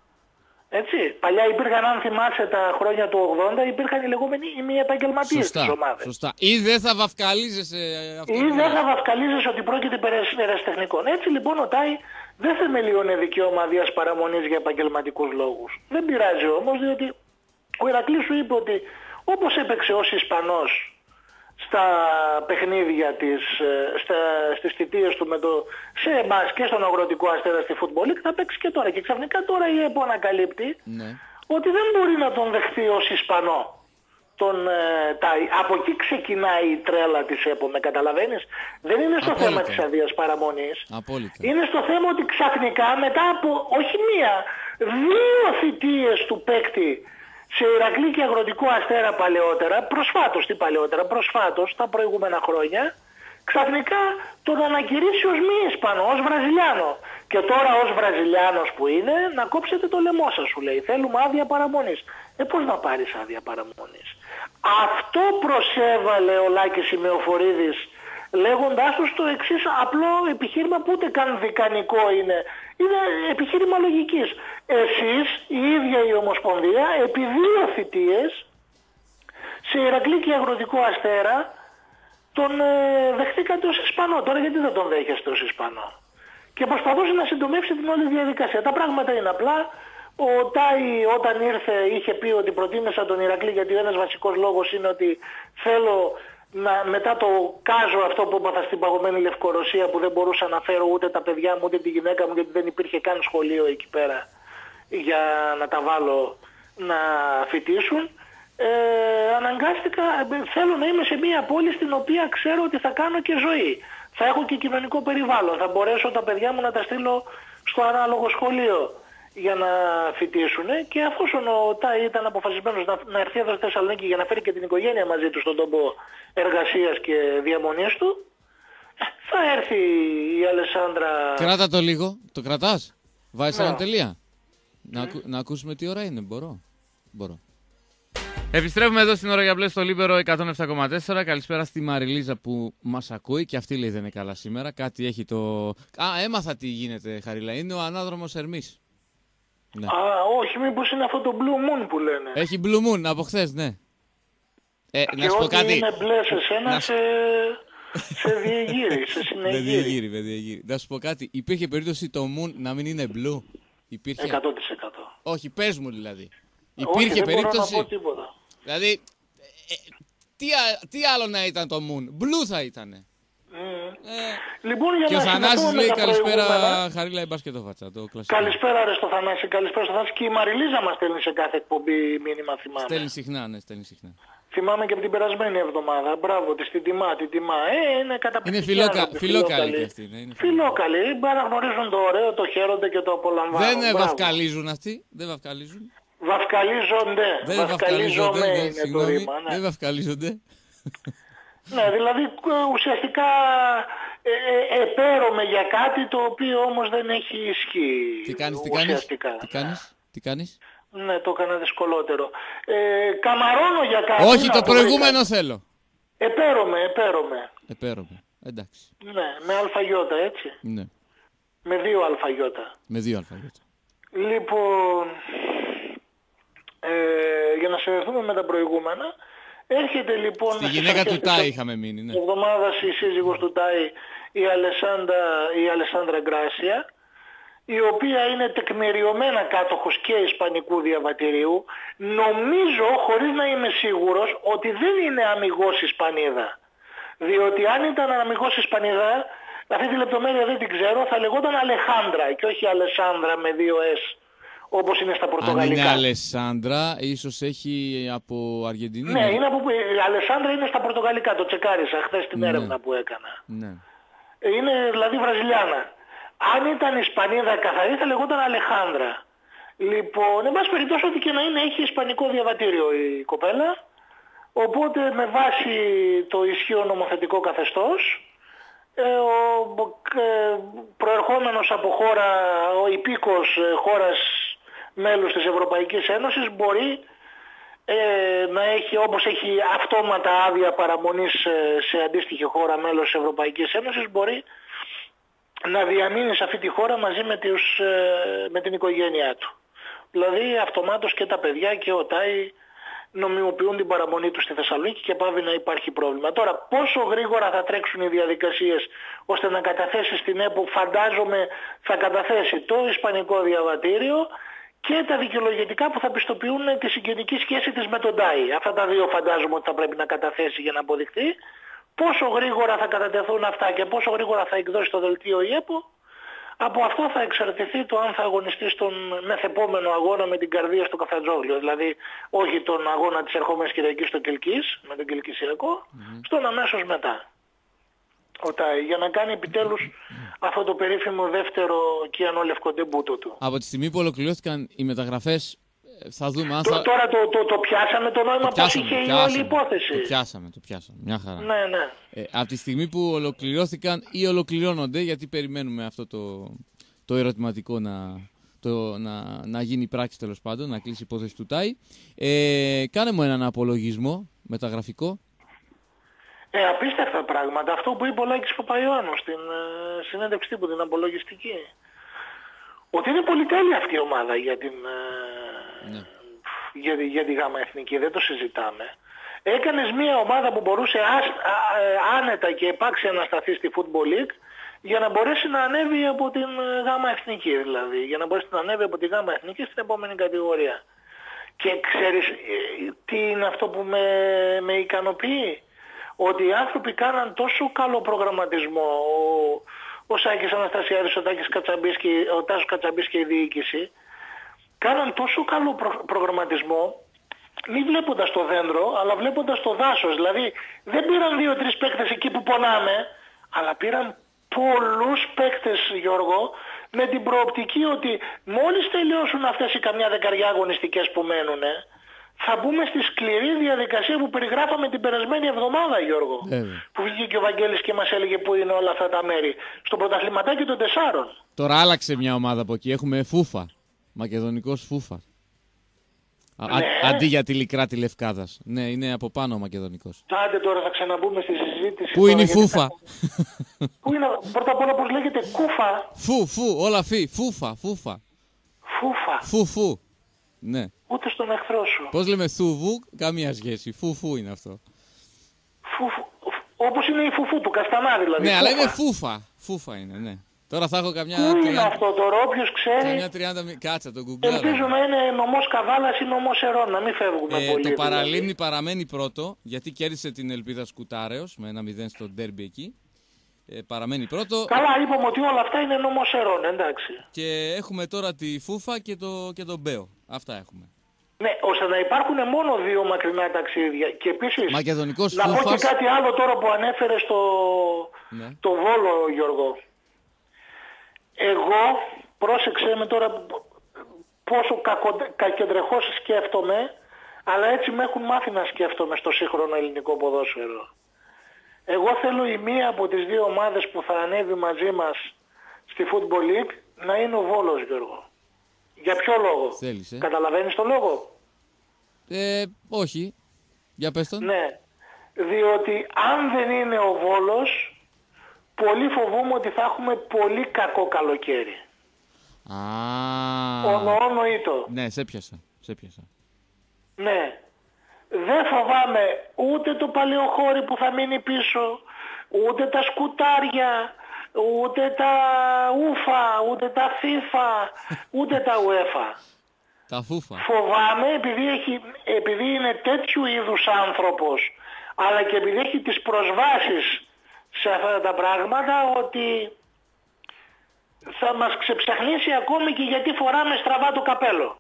Έτσι. Παλιά υπήρχαν, αν θυμάσαι τα χρόνια του ογδόντα, υπήρχαν οι λεγόμενοι ημιεπαγγελματίες στις ομάδες. Σωστά. Ή δεν θα βαφκαλίζεσαι αυτό. Ή δεν θα βαφκαλίζεσαι ότι πρόκειται περί ερασιτεχνικών. Έτσι λοιπόν ο Τάι δεν θεμελιώνει δικαίωμα αδείας παραμονής για επαγγελματικούς λόγους. Δεν πειράζει όμως, διότι ο Ηρακλής σου είπε ότι όπως έπαιξε ως Ισπανός στα παιχνίδια της, στα, στις θητείες του με το, σε εμάς και στον Αγροτικό Αστέρα στη Football League, θα παίξει και τώρα. Και ξαφνικά τώρα η ΕΠΟ ανακαλύπτει ναι. ότι δεν μπορεί να τον δεχθεί ως Ισπανό. Τον, ε, τα, από εκεί ξεκινάει η τρέλα της ΕΠΟ, με καταλαβαίνεις. Δεν είναι στο Απόλυτα. θέμα της αδείας παραμονής. Απόλυτα. Είναι στο θέμα ότι ξαφνικά μετά από όχι μία, δύο θητείες του παίκτη σε Ηρακλή και Αγροτικό Αστέρα παλαιότερα, προσφάτως, τι παλαιότερα, προσφάτως, τα προηγούμενα χρόνια, ξαφνικά τον ανακηρύσει ως μη Ισπανό, ως Βραζιλιάνο. Και τώρα ως Βραζιλιάνος που είναι, να κόψετε το λαιμό σας, σου λέει. Θέλουμε άδεια παραμονής. Ε, πώς να πάρεις άδεια παραμονής. Αυτό προσέβαλε ο Λάκης Σημεοφορίδης, λέγοντάς του το εξής απλό επιχείρημα που ούτε καν δικανικό είναι. Είναι επιχείρημα λογικής. Εσείς, η ίδια η Ομοσπονδία, επί δύο θητείες, σε Ηρακλή και Αγροτικό Αστέρα, τον ε, δεχτήκατε ως Ισπανό. Τώρα γιατί δεν τον δέχεστε ως Ισπανό. Και προσπαθούσε να συντομεύσει την όλη διαδικασία. Τα πράγματα είναι απλά. Ο Τάι όταν ήρθε είχε πει ότι προτίμησα τον Ηρακλή γιατί ο ένας βασικός λόγος είναι ότι θέλω να, μετά το κάζο αυτό που έπαθα στην παγωμένη Λευκορωσία που δεν μπορούσα να φέρω ούτε τα παιδιά μου ούτε τη γυναίκα μου γιατί δεν υπήρχε καν σχολείο εκεί πέρα για να τα βάλω να φοιτήσουν, ε, αναγκάστηκα, θέλω να είμαι σε μια πόλη στην οποία ξέρω ότι θα κάνω και ζωή. Θα έχω και κοινωνικό περιβάλλον, θα μπορέσω τα παιδιά μου να τα στείλω στο ανάλογο σχολείο για να φοιτήσουν και αφόσον ο Τάι ήταν αποφασισμένος να, να έρθει εδώ στη Θεσσαλονίκη για να φέρει και την οικογένεια μαζί του στον τόπο εργασίας και διαμονής του, θα έρθει η Αλεσάνδρα... Κράτα το λίγο, το κρατάς, βάζεις ναι. ένα τελεία. Να, mm. ακου, να ακούσουμε τι ώρα είναι, μπορώ. Μπορώ. Επιστρέφουμε εδώ στην ώρα για μπλε στο Λίμπερο εκατόν επτά κόμμα τέσσερα. Καλησπέρα στη Μαριλίζα που μας ακούει και αυτή λέει δεν είναι καλά σήμερα. Κάτι έχει το... Α, έμαθα τι γίνεται, Χαρίλα. Είναι ο ανάδρομος Ερμής. Ναι. Α, όχι, μήπως είναι αυτό το Blue Moon που λένε. Έχει Blue Moon από χθες, ναι. Ε, και να σου πω κάτι. είναι μπλε σε σένα, να... σε... σε διεγείρει, σε συνεγείρει. Δεν διεγείρει, δεν διεγείρει. Να σου πω κάτι. Υπήρχε περίπτωση το Moon να μην είναι blue. Υπήρχε. εκατό τοις εκατό. Όχι, πες μου δηλαδή. Όχι, Υπήρχε δεν περίπτωση. Μπορώ να πω τίποτα. Δηλαδή, ε, τι, τι άλλο να ήταν το Moon. Blue θα ήτανε. Mm. Ε, λοιπόν, για και να ο Θανάσης λέει καλησπέρα, προηγούμενα... Χαρίλα, η μπασκετόφατσα. Το κλασικό. Καλησπέρα ρε στο Θανάση, καλησπέρα στο Θανάση. Και η Μαριλίζα μας στέλνει σε κάθε εκπομπή μήνυμα, θυμάμαι. Στέλνει συχνά, ναι, στέλνει συχνά. Θυμάμαι και από την περασμένη εβδομάδα. Μπράβο της, την τιμά, την τιμά. Ε, είναι καταπληκτική. Είναι φιλόκα, άνθρωποι, φιλόκαλη και αυτή. Ναι, είναι φιλόκαλοι. Παραγνωρίζουν το ωραίο, το χαίρονται και το απολαμβάνουν. Δεν βαφκαλίζουν αυτοί. Δεν βαφκαλίζουν. Βαφκαλίζονται. Δεν βαφκαλίζονται. βαφκαλίζονται. Είναι το ρήμα, ναι. Δεν βαφκαλίζονται. Ναι, δηλαδή ουσιαστικά ε, ε, επέρωμε για κάτι το οποίο όμως δεν έχει ισχύ. Τι κάνεις, τι κάνεις, τι κάνεις, τι κάνεις. Ναι, το έκανα δυσκολότερο. Ε, καμαρώνω για κάτι. Όχι, το προηγούμενο θέλω. Επέρωμε, επέρωμε. Επέρωμε, εντάξει. Ναι, με αλφαγιώτα, έτσι. Ναι. Με δύο αλφαγιώτα. Με δύο αλφαγιώτα. Λοιπόν, ε, για να συνδεθούμε με τα προηγούμενα, έρχεται λοιπόν... Στη γυναίκα του Τάι είχαμε μείνει, ναι. Εβδομάδας η σύζυγος του Τάι, η Αλεσάνδρα, η Αλεσάνδρα Γκράσια, η οποία είναι τεκμηριωμένα κάτοχος και ισπανικού διαβατηρίου. Νομίζω, χωρίς να είμαι σίγουρος, ότι δεν είναι αμιγός Ισπανίδα. Διότι αν ήταν αμιγός Ισπανίδα, αυτή τη λεπτομέρεια δεν την ξέρω, θα λεγόταν Αλεχάνδρα και όχι Αλεσάνδρα με δύο S, όπως είναι στα πορτογαλικά. Αν είναι Αλεσάνδρα, ίσως έχει από Αργεντινή. Ναι, είναι από... η Αλεσάνδρα είναι στα πορτογαλικά, το τσεκάρισα χθες την ναι. έρευνα που έκανα. Ναι. Είναι δηλαδή Βραζιλιάνα. Αν ήταν Ισπανίδα καθαρή θα λεγόταν Αλεχάνδρα. Λοιπόν, εν πάση περιπτώσει ό,τι και να είναι έχει ισπανικό διαβατήριο η κοπέλα. Οπότε με βάση το ισχύον νομοθετικό καθεστώς, ε, ο ε, προερχόμενος από χώρα, ο υπήκος ε, χώρας μέλους της Ευρωπαϊκής Ένωσης μπορεί ε, να έχει, όπως έχει αυτόματα άδεια παραμονής ε, σε αντίστοιχη χώρα μέλος της Ευρωπαϊκής Ένωσης, μπορεί να διαμείνει σε αυτή τη χώρα μαζί με, τους, με την οικογένειά του. Δηλαδή αυτομάτως και τα παιδιά και ο Τάι νομιμοποιούν την παραμονή του στη Θεσσαλονίκη και πάβει να υπάρχει πρόβλημα. Τώρα πόσο γρήγορα θα τρέξουν οι διαδικασίες ώστε να καταθέσει στην ΕΠΟ, φαντάζομαι θα καταθέσει το ισπανικό διαβατήριο και τα δικαιολογητικά που θα πιστοποιούν τη συγγενική σχέση της με τον Τάι. Αυτά τα δύο φαντάζομαι ότι θα πρέπει να καταθέσει για να αποδειχθεί. Πόσο γρήγορα θα κατατεθούν αυτά και πόσο γρήγορα θα εκδώσει το δελτίο η ΕΠΟ, από αυτό θα εξαρτηθεί το αν θα αγωνιστεί στον μεθεπόμενο αγώνα με την καρδία στο Καφτατζόγλιο. Δηλαδή όχι τον αγώνα της ερχόμενης Κυριακής στο Κιλκής, με τον Κιλκυσιακό, mm-hmm. στον αμέσως μετά. Ο Τάι, για να κάνει επιτέλους mm-hmm. αυτό το περίφημο δεύτερο κυανόλευκο ντεμπούτο του. Από τη στιγμή που ολοκληρώθηκαν οι μεταγραφές, θα δούμε αν το, θα... Τώρα το, το, το πιάσαμε το νόημα πώς είχε η όλη υπόθεση. Το πιάσαμε, το πιάσαμε. Μια χαρά. Ναι, ναι. Ε, από τη στιγμή που ολοκληρώθηκαν ή ολοκληρώνονται, γιατί περιμένουμε αυτό το, το ερωτηματικό να, το, να, να γίνει πράξη τέλος πάντων, να κλείσει η υπόθεση του Τάι. Ε, κάνε μου έναν απολογισμό μεταγραφικό. Ε, απίστευτα πράγματα. Αυτό που είπε ο Λάκης Παπαϊωάννου στην ε, συνέντευξη τύπου, την απολογιστική. Ότι είναι πολυτέλεια αυτή η ομάδα για την, ναι. για, για τη Γάμα Εθνική, δεν το συζητάμε. Έκανες μια ομάδα που μπορούσε άσ, α, α, άνετα και επάξια να σταθεί στη Football League για να μπορέσει να ανέβει από την Γάμα Εθνική, δηλαδή, για να μπορέσει να ανέβει από τη Γάμα Εθνική στην επόμενη κατηγορία. Και ξέρεις τι είναι αυτό που με, με ικανοποιεί? Ότι οι άνθρωποι κάναν τόσο καλό προγραμματισμό, ο, ο Σάκης Αναστασιάδης, ο Τάκης Κατσαμπής και, ο Τάσος Κατσαμπής και η διοίκηση, κάναν τόσο καλό προ, προγραμματισμό, μη βλέποντας το δέντρο, αλλά βλέποντας το δάσος. Δηλαδή δεν πήραν δύο-τρεις παίκτες εκεί που πονάμε, αλλά πήραν πολλούς παίκτες, Γιώργο, με την προοπτική ότι μόλις τελειώσουν αυτές οι καμιά δεκαριά αγωνιστικές που μένουνε, θα μπούμε στη σκληρή διαδικασία που περιγράφαμε την περασμένη εβδομάδα, Γιώργο. Ε, που βγήκε και ο Βαγγέλης και μας έλεγε πού είναι όλα αυτά τα μέρη. Στο πρωταθληματάκι των τεσσάρων. Τώρα άλλαξε μια ομάδα από εκεί. Έχουμε Φούφα. Μακεδονικός Φούφα. Α, Ναι. Αντί για τη Λικράτη Λευκάδας. Ναι, είναι από πάνω ο Μακεδονικός. Άντε τώρα θα ξαναμπούμε στη συζήτηση. Πού είναι η τώρα, γιατί Φούφα? θα- Πού είναι, πρώτα απ' όλα πώς λέγεται, Κούφα. Φου, φου, όλα φι, Φούφα, Φούφα. Φούφα. Φου, φου. Ναι. Ούτε στον εχθρό σου. Πώς λέμε θούβου, καμία σχέση. Φου, φου είναι αυτό. Φούφου. Όπως είναι η φουφού του Καστανά δηλαδή. Ναι, αλλά Φούφα. είναι Φούφα. Φούφα είναι, ναι. Τώρα θα έχω καμιά. Πού είναι τριάντα αυτό τώρα, όποιος ξέρει. καμιά τριάντα μι- Κάτσε το Google. Ελπίζω να είναι νομός Καβάλας ή νομός Ερών, να μην φεύγουμε Ε, πολύ. το δηλαδή. Παραλίμνη παραμένει πρώτο, γιατί κέρδισε την Ελπίδα Σκουτάρεως με ένα μηδέν στο ντέρμπι εκεί. Ε, παραμένει πρώτο. Καλά, είπαμε ότι όλα αυτά είναι νομός Ερών, εντάξει. Και έχουμε τώρα τη Φούφα και, το, και τον Μπέο. Αυτά έχουμε. Ναι, ώστε να υπάρχουν μόνο δύο μακρινά ταξίδια. Και επίσης, Μακεδονικός να πω και Φούφας. κάτι άλλο τώρα που ανέφερε στο Ναι. το Βόλο, Γιώργο. Εγώ, πρόσεξε με τώρα πόσο κακοντε- κακεντρεχώς σκέφτομαι, αλλά έτσι με έχουν μάθει να σκέφτομαι στο σύγχρονο ελληνικό ποδόσφαιρο. Εγώ θέλω η μία από τις δύο ομάδες που θα ανέβει μαζί μας στη Football League να είναι ο Βόλος, Γιώργο. Για ποιο λόγο? Θέλεις, ε? Καταλαβαίνεις το λόγο? Ε, όχι. Για πες τον. Ναι. Διότι αν δεν είναι ο Βόλος, πολύ φοβούμαι ότι θα έχουμε πολύ κακό καλοκαίρι. Α, Ονοόνοητο. ναι, σε πιάσα. Σε πιάσα. Ναι. Δεν φοβάμαι ούτε το παλαιοχώρι που θα μείνει πίσω, ούτε τα σκουτάρια, ούτε τα ούφα, ούτε τα FIFA, ούτε τα UEFA. Τα Φούφα. Φοβάμαι επειδή, έχει, επειδή είναι τέτοιου είδους άνθρωπος, αλλά και επειδή έχει τις προσβάσεις σε αυτά τα πράγματα, ότι θα μας ξεψαχνίσει ακόμη και γιατί φοράμε στραβά το καπέλο.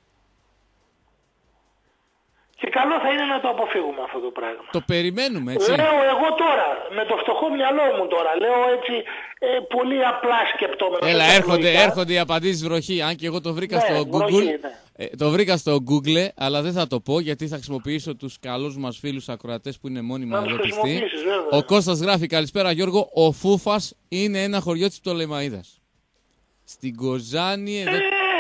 Και καλό θα είναι να το αποφύγουμε αυτό το πράγμα. Το περιμένουμε, έτσι. Λέω εγώ τώρα, με το φτωχό μυαλό μου τώρα, λέω έτσι ε, πολύ απλά σκεπτόμενο. Έλα, τέτοια έρχονται, λογικά. έρχονται οι απαντήσεις βροχή. Αν και εγώ το βρήκα Ναι, στο βροχή, Google. ναι. Ε, το βρήκα στο Google, αλλά δεν θα το πω γιατί θα χρησιμοποιήσω τους καλούς μας φίλους ακροατές που είναι μόνιμα Να τους εδώ πιστοί. χρησιμοποιήσεις, βέβαια. Ο Κώστας γράφει: Καλησπέρα Γιώργο. Ο Φούφας είναι ένα χωριό της Πτολεμαΐδας. Στην Κοζάνη. Εδώ... Ε,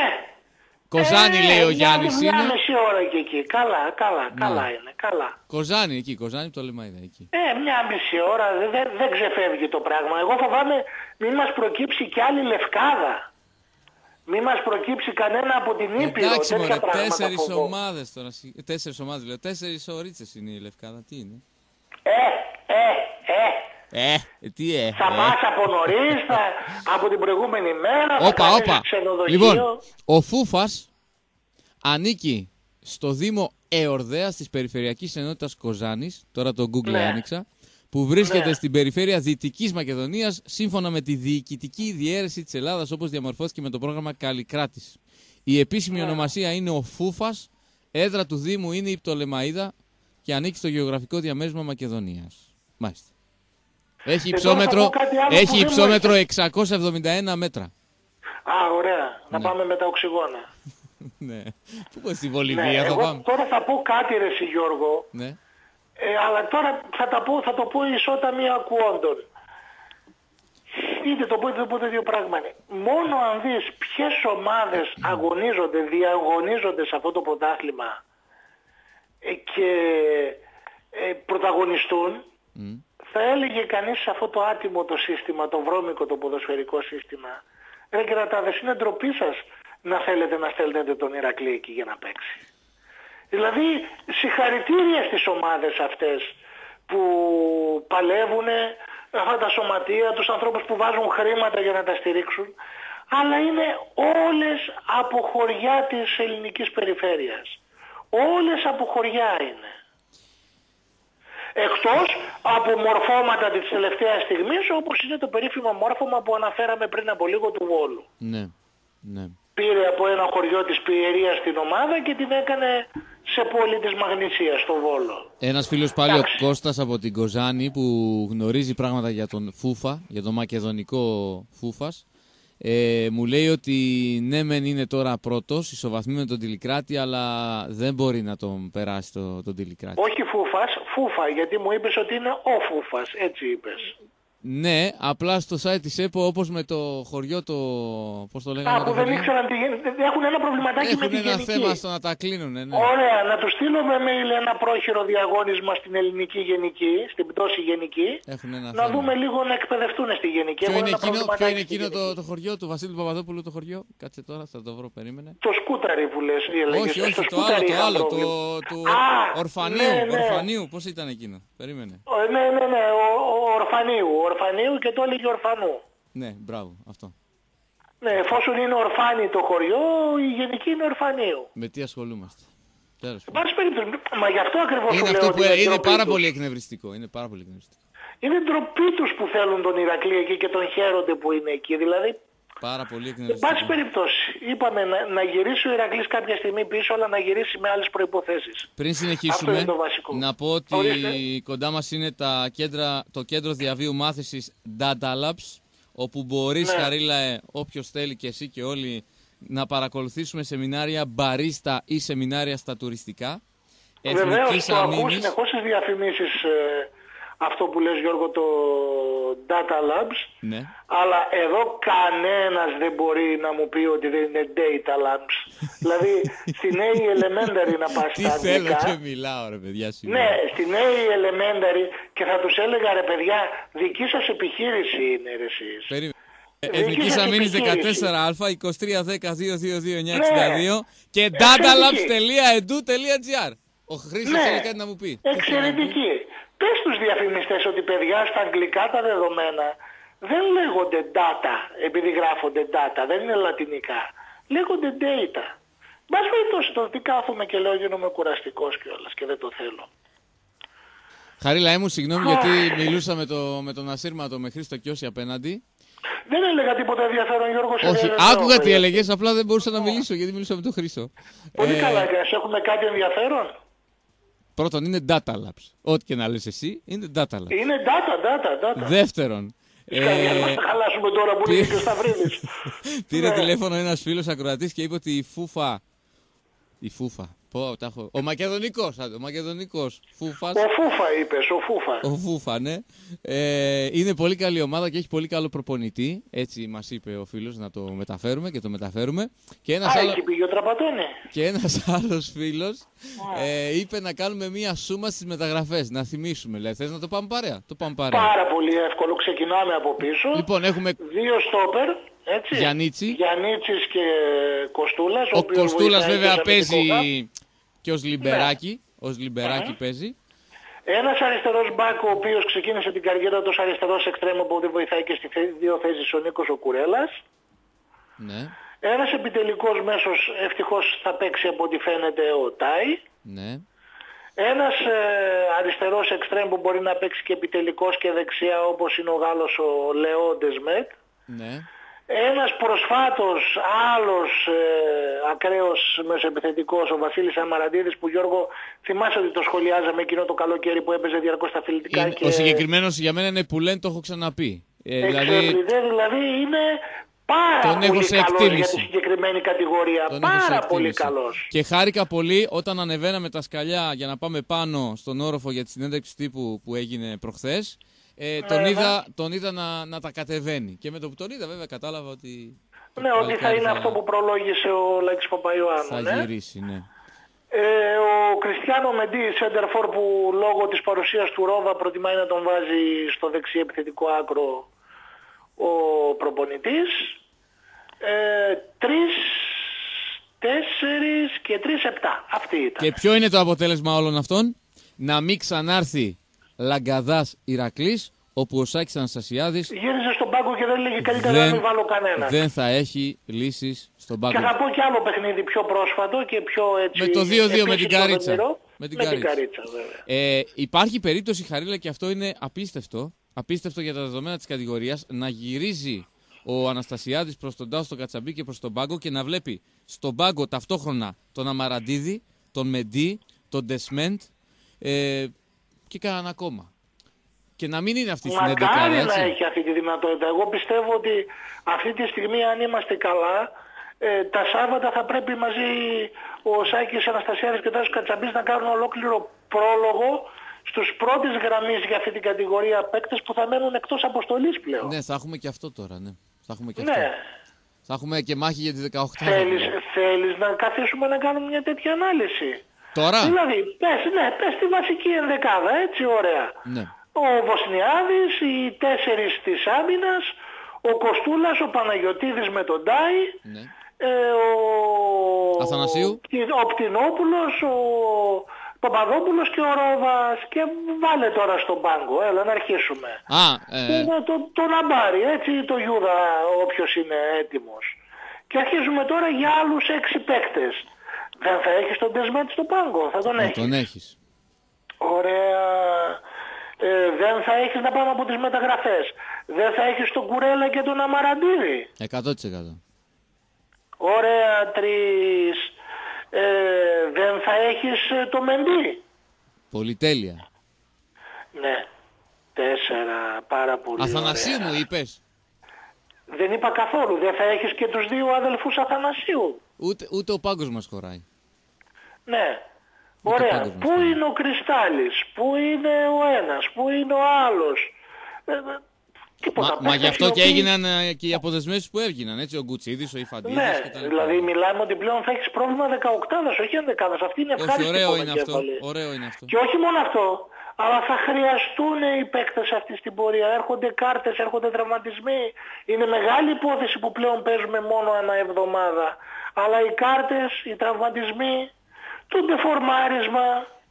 Κοζάνη ε, λέει ο μια- Γιάννης Μια είναι. μισή ώρα και εκεί. Καλά, καλά, καλά είναι. Καλά. Κοζάνη εκεί, Κοζάνη Πτολεμαΐδα εκεί. Ε, μια μισή ώρα δεν δεν δεν ξεφεύγει το πράγμα. Εγώ φοβάμαι μην μας προκύψει κι άλλη Λευκάδα. Μην μας προκύψει κανένα από την Ήπειρο. Εντάξει, τέτοια μωρέ, πράγματα τέσσερις φοβάμαι. ομάδες τώρα. συ- Τέσσερις ομάδες λέω. Τέσσερις ορίτσες είναι η Λευκάδα. Τι είναι. Ε, ε, ε. Ε, τι ε. Θα ε. μάθει από νωρίς, θα, από την προηγούμενη μέρα, θα Όπα, κάνεις όπα. ξενοδοχείο. Λοιπόν, ο Φούφας ανήκει στο Δήμο Εορδέας της Περιφερειακής Ενότητας Κοζάνης, τώρα το Google Ναι. άνοιξα, που βρίσκεται Ναι. στην περιφέρεια Δυτικής Μακεδονίας, σύμφωνα με τη Διοικητική Διαίρεση της Ελλάδας, όπως διαμορφώθηκε με το πρόγραμμα Καλλικράτης. Η επίσημη Ναι. ονομασία είναι ο Φούφας, έδρα του Δήμου είναι η Πτολεμαΐδα και ανήκει στο γεωγραφικό διαμέρισμα Μακεδονίας. Μάλιστα. Έχει Και τώρα θα υψόμετρο, πω κάτι άλλο που έχει δεν μου υψόμετρο ήρθε. εξακόσια εβδομήντα ένα μέτρα. Α, ωραία. Να Ναι. πάμε με τα οξυγόνα. Ναι. Πού πω στη Ναι, Βολιβία θα εγώ πάμε. τώρα θα πω κάτι ρε εσύ Γιώργο, Ναι. ε, αλλά τώρα θα, τα πω, θα το πω ισόταμοι ακουόντων. Είτε το πω είτε το πω το ίδιο πράγμα είναι. Μόνο αν δεις ποιες ομάδες αγωνίζονται, διαγωνίζονται σε αυτό το πρωτάθλημα ε, και ε, πρωταγωνιστούν, Μμ. θα έλεγε κανείς σε αυτό το άτιμο το σύστημα, το βρώμικο το ποδοσφαιρικό σύστημα, ρε κρατάδες, είναι ντροπή σας να θέλετε να στέλνετε τον Ηρακλή εκεί για να παίξει. Δηλαδή συγχαρητήρια στις ομάδες αυτές που παλεύουν, αυτά τα σωματεία, τους ανθρώπους που βάζουν χρήματα για να τα στηρίξουν, αλλά είναι όλες από χωριά της ελληνικής περιφέρειας. Όλες από χωριά είναι. Εκτός από μορφώματα της τελευταίας στιγμής, όπως είναι το περίφημο μόρφωμα που αναφέραμε πριν από λίγο του Βόλου. Ναι. Ναι. Πήρε από ένα χωριό της Πιερίας την ομάδα και την έκανε σε πόλη της Μαγνησίας, στο Βόλο. Ένας φίλος πάλι, Εντάξει. ο Κώστας από την Κοζάνη, που γνωρίζει πράγματα για τον Φούφα, για τον μακεδονικό Φούφας, ε, μου λέει ότι ναι μεν είναι τώρα πρώτος, ισοβαθμεί με τον Τιλικράτη, αλλά δεν μπορεί να τον περάσει το, τον Τιλικράτη. Όχι Φούφας, Φούφα, γιατί μου είπες ότι είναι ο Φούφας, έτσι είπες. Ναι, απλά στο site της ΕΠΟ, όπως με το χωριό το... πώς το λέγανε? Α, που δεν ήξεραν τι γίνεται. Έχουν ένα προβληματάκι με τη γενική. Έχουν ένα θέμα στο να τα κλείνουν, ναι. Ωραία, να του στείλω με mail ένα πρόχειρο διαγώνισμα στην ελληνική γενική, στην πτώση γενική. Έχουν ένα να θέμα. δούμε λίγο να εκπαιδευτούν στη γενική. Ποιο είναι εκείνο, ποιο είναι εκείνο το, το χωριό του Βασίλη Παπαδόπουλου, το χωριό? Κάτσε τώρα, θα το βρω, περίμενε. Το σκούταρι που λες. Όχι, όχι, το, το άλλο, το άλλο, το, του Α, ορφανίου, ναι, ναι. ορφανίου, πώς ήταν εκείνο, περίμενε. Ο, ναι, ναι, ναι, ο, ο ορφανίου, ορφανίου και το έλεγε ορφανού. Ναι, μπράβο, αυτό. Ναι, εφόσον είναι ορφάνι το χωριό, η γενική είναι ορφανίου. Με τι ασχολούμαστε? Τέλος. Πάση περιπτώσει, μα γι' αυτό ακριβώς είναι σου αυτό λέω που ότι είναι, είναι πάρα τους. πολύ εκνευριστικό. Είναι πάρα πολύ εκνευριστικό. Είναι ντροπή τους που θέλουν τον Ηρακλή εκεί και τον χαίρονται που είναι εκεί. Δηλαδή, πάρα πολύ εν εκνευριστικό. πάση περιπτώσει, είπαμε να, να γυρίσει ο Ηρακλής κάποια στιγμή πίσω, αλλά να γυρίσει με άλλες προϋποθέσεις. Πριν συνεχίσουμε, το βασικό. να πω ότι Ορίστε. κοντά μας είναι τα κέντρα, το κέντρο διαβίου μάθησης Data Labs, όπου μπορείς, Ναι. Χαρίλα, ε, όποιος θέλει και εσύ και όλοι, να παρακολουθήσουμε σεμινάρια μπαρίστα ή σεμινάρια στα τουριστικά. Βεβαίως, το ακούω συνεχώς στις διαφημίσεις ε, αυτό που λες, Γιώργο, το Data Labs. Ναι. Αλλά εδώ κανένας δεν μπορεί να μου πει ότι δεν είναι Data Labs. Δηλαδή, στην A Elementary να πας Τι στα θέλω αγγλικά. και μιλάω, ρε παιδιά, σήμερα. Ναι, στην A Elementary και θα τους έλεγα, ρε παιδιά, δική σας επιχείρηση είναι, ρε εσείς. Περίμενε. Δική Εθνικής σας Αμήνης επιχείρηση. δεκατέσσερα α, είκοσι τρία δέκα δύο δύο δύο εννιά Ναι. εξήντα δύο και Εξαιρετική. datalabs τελεία edu τελεία gr. Ο Χρήστος Ναι. θέλει κάτι να μου πει. Εξαιρετική. Πες στους διαφημιστές ότι, παιδιά, στα αγγλικά τα δεδομένα δεν λέγονται data επειδή γράφονται data, δεν είναι λατινικά. Λέγονται data. Μπας περιπτώσει το τι κάθομαι και λέω γίνομαι κουραστικός κιόλας και δεν το θέλω. Χαρίλα μου, συγγνώμη γιατί μιλούσα με, το, με τον ασύρματο με Χρήστο Κιώση απέναντι. Δεν έλεγα τίποτα ενδιαφέρον, Γιώργο. σε Όχι, διαβεβαιώ, άκουγα τι παιδιά. έλεγες, απλά δεν μπορούσα να μιλήσω γιατί μιλούσα με τον Χρήστο. Πολύ Ε, καλά έκανες. Έχουμε κάτι ενδιαφέρον. Πρώτον είναι Data Labs. Ό,τι και να λες εσύ είναι Data Labs. Είναι data, data, data. Δεύτερον, Τις καρδιές μας ε, θα χαλάσουμε τώρα που είναι και ο Σταυρίδης. πήρε Ναι. τηλέφωνο ένας φίλος ακροατής και είπε ότι η Φούφα. Η Φούφα. Πω, τα έχω... Ο Μακεδονικός, άντε, ο Μακεδονικός Φούφας. Ο Φούφα είπες, ο Φούφα. Ο Φούφα, ναι. Ε, είναι πολύ καλή ομάδα και έχει πολύ καλό προπονητή. Έτσι μας είπε ο φίλος να το μεταφέρουμε και το μεταφέρουμε. Και ένας, Α, άλλο... εκεί πήγε ο Τραπατώνη. και ένας άλλος φίλος ε, είπε να κάνουμε μία σούμα στις μεταγραφές. Να θυμίσουμε. Λέει, θες να το πάμε παρέα? Το πάμε παρέα. Πάρα πολύ εύκολο. Ξεκινάμε από πίσω. Λοιπόν, έχουμε Δύο στόπερ. Έτσι. Γιαννίτσι. Γιαννίτσης και Κοστούλας. Ο οποίος Κοστούλας βοηθάει βέβαια και παίζει αμυντικό και ως Λιμπεράκι. Ως Λιμπεράκι Αχα. παίζει. Ένας αριστερός μπακ ο οποίος ξεκίνησε την καριέρα του ως αριστερός εξτρέμο που δεν βοηθάει και στις δύο θέσεις ο Νίκος ο Κουρέλας. Ναι, Ένας επιτελικός μέσος ευτυχώς θα παίξει από ό,τι φαίνεται ο Τάι. ναι. Ένας ε, αριστερός εξτρέμ που μπορεί να παίξει και επιτελικός και δεξιά όπως είναι ο Γάλλος ο Λεό Ντεσμέτ. Ναι. Ένας προσφάτως άλλος ε, ακραίος μεσοεπιθετικός ο Βασίλης Αμαραντίδης που, Γιώργο, θυμάσαι ότι το σχολιάζαμε εκείνο το καλοκαίρι που έπαιζε διαρκώς στα φιλτικά Είναι, και... Ο συγκεκριμένος για μένα είναι που λένε, το έχω ξαναπεί. Ε, δηλαδή, Εξαιρετικά, δηλαδή είναι πάρα τον έχω πολύ σε καλός για εκτίμηση. τη συγκεκριμένη κατηγορία. τον έχω σε Πάρα πολύ εκτίμηση. καλός. Και χάρηκα πολύ όταν ανεβαίναμε τα σκαλιά για να πάμε πάνω στον όροφο για τη συνέντευξη τύπου που έγινε προχθές. Ε, τον, ναι. είδα, τον είδα να, να τα κατεβαίνει. Και με το που τον είδα βέβαια κατάλαβα ότι... το Ναι, ότι θα παλικάρι είναι αυτό που προλόγησε ο Λάκης Παπαϊωάννου. θα ναι. γυρίσει, ναι. Ε, ο Κριστιάνο Μεντί, σέντερφορ που λόγω της παρουσίας του Ρόβα προτιμάει να τον βάζει στο δεξί επιθετικό άκρο ο προπονητής. Ε, τρεις, τέσσερις και τρεις, επτά. Αυτή ήταν. Και ποιο είναι το αποτέλεσμα όλων αυτών? Να μην ξανάρθει Λαγκαδάς Ηρακλής, όπου ο Σάκης Αναστασιάδης Γύριζε στον πάγκο και δεν λέγε καλύτερα δεν, να μην βάλω κανένα. δεν θα έχει λύσεις στον πάγκο. Και θα πω κι άλλο παιχνίδι πιο πρόσφατο και πιο έτσι... Με το δύο δύο με την επίσης Καρίτσα. οδυνηρό. Με την με την Καρίτσα. Καρίτσα, βέβαια. Ε, υπάρχει περίπτωση, Χαρίλα, και αυτό είναι απίστευτο, απίστευτο για τα δεδομένα της κατηγορίας, να γυρίζει ο Αναστασιάδης προς τον Τάσο, τον Κατσαμπή και προς τον πάγκο και να βλέπει στον πάγκο ταυτόχρονα τον Αμαραντίδη, τον Μεντί, τον Ντεσμέντ ε, και κανέναν ακόμα. Και να μην είναι αυτή στην έντεκα, Μακάρι έτσι. να έχει αυτή τη δυνατότητα. Εγώ πιστεύω ότι αυτή τη στιγμή, αν είμαστε καλά, ε, τα Σάββατα θα πρέπει μαζί ο Σάκης Αναστασιάδης και ο Τάσος Κατσαμπής να κάνουν ολόκληρο πρόλογο στους πρώτης γραμμής για αυτή την κατηγορία παίκτες που θα μένουν εκτός αποστολής πλέον. Ναι, θα έχουμε και αυτό τώρα, ναι. Θα έχουμε και ναι. αυτό. Θα έχουμε και μάχη για τη δεκαοκτώ. Θέλεις, θέλεις να καθίσουμε να κάνουμε μια τέτοια ανάλυση? Τώρα. Δηλαδή, πες, ναι, πες τη βασική ενδεκάδα, έτσι, ωραία. Ναι. Ο Βοσνιάδης, οι τέσσερις της άμυνας, ο Κοστούλας, ο Παναγιωτίδης με τον Ντάι, Ναι. ε, ο... Αθανασίου. ο Πτηνόπουλος, ο Παπαδόπουλος και ο Ρόβας. Και βάλε τώρα στον πάγκο, έλα να αρχίσουμε. Α, ε... το, το, το Ναμπάρι, έτσι, το Γιούδα, όποιος είναι έτοιμος. Και αρχίζουμε τώρα για άλλους έξι παίκτες. Δεν θα έχεις τον Ντεσμέτ στο πάγκο, θα τον θα έχεις. τον έχεις. Ωραία. Ε, δεν θα έχεις να πάμε από τις μεταγραφές. Δεν θα έχεις τον Κουρέλα και τον Αμαραντίδη. εκατό τοις εκατό. Ωραία, τρεις. Ε, δεν θα έχεις ε, το Μεντί. Πολυτέλεια. Ναι. Τέσσερα. Πάρα πολύ Αθανασίου ωραία. μου είπες. Δεν είπα καθόλου. Δεν θα έχεις και τους δύο αδελφούς Αθανασίου. Ούτε, ούτε ο πάγκος μας χωράει. Ναι. Ούτε Ωραία. πάγκος μας Πού χωράει. είναι ο Κρυστάλλης, πού είναι ο ένας, πού είναι ο άλλος. Ε, ε, τίποτα. Μα, μα Παίκτες γι' αυτό οι και οποίοι- έγιναν ε, και οι αποδεσμεύσεις που έβγαιναν, έτσι, ο Γκουτσίδης, ο Ιφαντίδης Ναι, και τα λοιπά. δηλαδή μιλάμε ότι πλέον θα έχεις πρόβλημα δεκαοκτάδας, όχι ενδεκάδας. Αυτή είναι Όχι, ευχάριστη ωραίο είναι αυτό. πονοκέφαλη. Ωραίο είναι αυτό. Και όχι μόνο αυτό, αλλά θα χρειαστούν οι παίκτες αυτή στην πορεία. Έρχονται κάρτες, έρχονται τραυματισμοί. Είναι μεγάλη υπόθεση που πλέον παίζουμε μόνο ανά εβδομάδα. Αλλά οι κάρτες, οι τραυματισμοί, το ντεφορμάρισμα,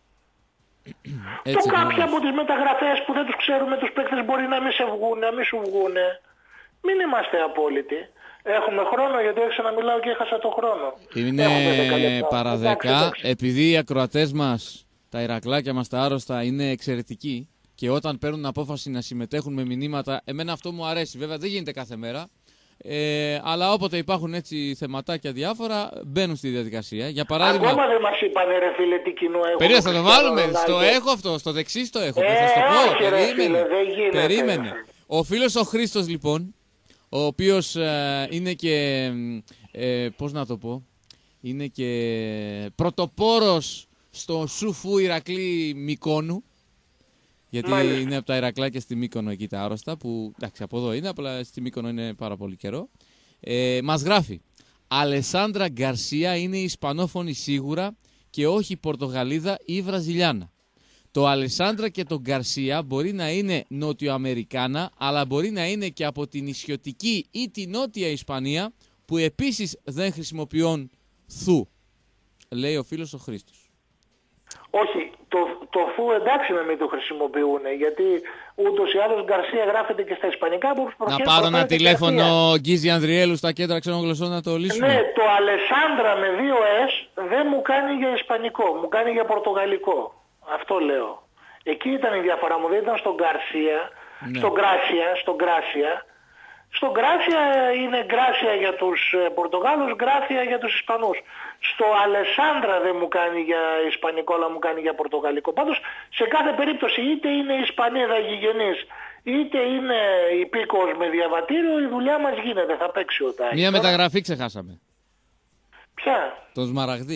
Έτσι, το κάποιοι ακριβώς. από τις μεταγραφές που δεν τους ξέρουμε τους παίκτες μπορεί να μην σε βγουν, να μην σου βγούνε. Μην είμαστε απόλυτοι. Έχουμε χρόνο, γιατί έξω να μιλάω και έχασα το χρόνο. Έχουμε δέκα Είναι λεπτά. παρά Εντάξει, δέκα, εντάξει. επειδή οι ακροατές μας, τα Ηρακλάκια μας, τα άρρωστα, είναι εξαιρετικοί και όταν παίρνουν απόφαση να συμμετέχουν με μηνύματα, εμένα αυτό μου αρέσει. Βέβαια δεν γίνεται κάθε μέρα, ε, αλλά όποτε υπάρχουν έτσι θεματάκια διάφορα, μπαίνουν στη διαδικασία. Για παράδειγμα, Ακόμα δεν μας είπανε ρε φίλε τι κοινό έχουμε. περίμενε, θα το Κριστιάνο βάλουμε. Ρονάλντο. Στο έχω αυτό, στο δεξί στο έχω. Ε, θα στο πω. όχι, ρε Περίμενε. φίλε, δεν γίνεται. Περίμενε. Ο φίλος ο Χρήστος λοιπόν, ο οποίος ε, είναι και, ε, πώς να το πω, είναι και πρωτοπόρος στο Σουφού Ηρακλή Μυκόνου. Γιατί Μάλιστα. είναι από τα Ηρακλάκια στη Μύκονο εκεί τα άρρωστα, που εντάξει από εδώ είναι, απλά στη Μύκονο είναι πάρα πολύ καιρό. Ε, μας γράφει, Αλεσάνδρα Γκαρσία είναι Ισπανόφωνη σίγουρα και όχι Πορτογαλίδα ή Βραζιλιάνα. Το Αλεσάνδρα και το Γκαρσία μπορεί να είναι νοτιοαμερικάνα, αλλά μπορεί να είναι και από την νησιωτική ή την νότια Ισπανία, που επίσης δεν χρησιμοποιούν θου, λέει ο φίλος ο Χρήστος. Όχι, το, το φου εντάξει να μην το χρησιμοποιούν, γιατί ούτως ή άλλως Γκαρσία γράφεται και στα ισπανικά. Που Να πάρω ένα τηλέφωνο Γκίζη Ανδριέλου στα κέντρα ξένων γλωσσών να το λύσουμε. Ναι, το Αλεσάνδρα με δύο S δεν μου κάνει για ισπανικό, μου κάνει για πορτογαλικό. Αυτό λέω. Εκεί ήταν η διαφορά μου, δεν ήταν στον Γκαρσία, Ναι. στον Γκράσια, στον Γκράσια. Στον Γκράσια είναι Γκράσια για τους ε, Πορτογάλους, Γκράσια για τους Ισπανούς. Στο Αλεσάνδρα δεν μου κάνει για ισπανικό, αλλά μου κάνει για πορτογαλικό. Πάντως σε κάθε περίπτωση είτε είναι Ισπανίδα γηγενής, είτε είναι υπήκοος με διαβατήριο, η δουλειά μας γίνεται, θα παίξει ο Τάκης. Μία Τώρα, μεταγραφή ξεχάσαμε. ποια? Τον Σμαραγδί.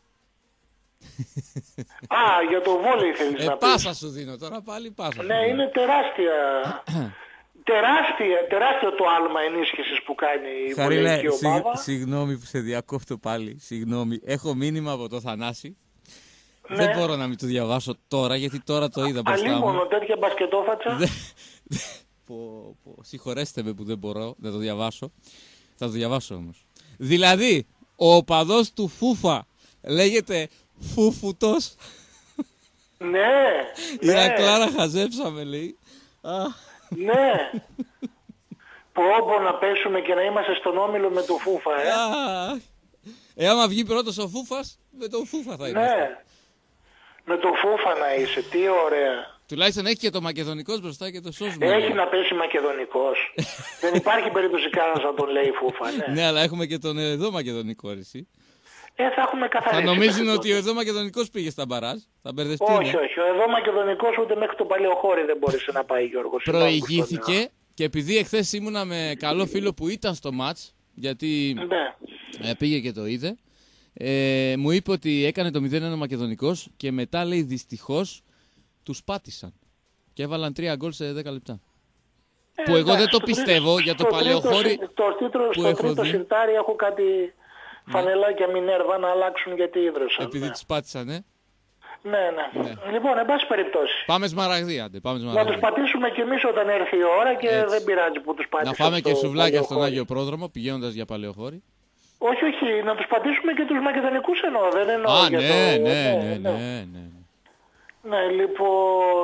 Α, για το βόλεϊ θέλεις Ε, να πεις. πάσα σου δίνω τώρα πάλι, πάσα σου Ναι, δίνω. είναι τεράστια. τεράστια, τεράστιο το άλμα ενίσχυσης που κάνει η Χαρίλε, βολεϊκή συγ- ομάδα. συγγνώμη που σε διακόπτω πάλι. Συγγνώμη. Έχω μήνυμα από το Θανάση. Ναι. Δεν μπορώ να μην το διαβάσω τώρα, γιατί τώρα το είδα μπροστά μου. Αλίμονο, τέτοια μπασκετόφατσα. Δεν- πω, πω, συγχωρέστε με που δεν μπορώ να το διαβάσω. Θα το διαβάσω όμως. Δηλαδή, ο οπαδός του Φούφα λέγεται Φούφουτος. Ναι, Η ναι, Ρακλάρα χαζέψαμε, λέει. Α, ναι. Πω πω να πέσουμε και να είμαστε στον όμιλο με το Φούφα, ε. α. Ε, άμα βγει πρώτος ο Φούφας, με τον Φούφα θα είμαστε. Ναι. Με το Φούφα να είσαι, τι ωραία. Τουλάχιστον έχει και το μακεδονικός μπροστά και το σώσουμε. Έχει να πέσει μακεδονικός. Δεν υπάρχει περίπτωση κανένας να τον λέει Φούφα, ναι. Ναι, αλλά έχουμε και τον εδώ μακεδονικό, ρε, εσύ. Ε, θα έχουμε Θα καθαρίσει. νομίζουν μέχρι ότι ο τότε. εδώ μακεδονικός πήγε στα μπαράζ. Θα μπερδευτούν. Όχι, όχι. Ο εδώ μακεδονικός ούτε μέχρι το παλαιοχώρι δεν μπόρεσε να πάει, Γιώργο. Προηγήθηκε και επειδή εχθές ήμουνα με καλό φίλο που ήταν στο μάτς, γιατί Ναι. ε, πήγε και το είδε, ε, μου είπε ότι έκανε το μηδέν ένα ο μακεδονικός και μετά λέει δυστυχώς τους πάτησαν και έβαλαν τρία γκολ σε δέκα λεπτά. Ε, που εγώ εντάξει, δεν το πιστεύω τρίτο, για το παλαιοχώρι το τρίτο, που στο έχω τρίτο δει. σιρτάρι έχω κάτι φανελάκια Μινέρβα να αλλάξουν γιατί ίδρυσαν. Επειδή ναι. τους πάτησαν, ε. Ναι, ναι, Ναι. Λοιπόν, εν πάση περιπτώσει. Πάμε Σμαραγδί, άντε, πάμε Να Σμαραγδί. τους πατήσουμε κι εμείς όταν έρθει η ώρα και Έτσι. δεν πειράζει που τους πατήσαμε. Να φάμε και σουβλάκια στον παλαιοχώρι. Άγιο Πρόδρομο πηγαίνοντας για παλαιοχώρι. Όχι, όχι, να τους πατήσουμε και τους μακεδονικούς εννοώ, δεν εννοώ Α, για ναι, το... ναι, ναι, ναι, ναι. Ναι, λοιπόν...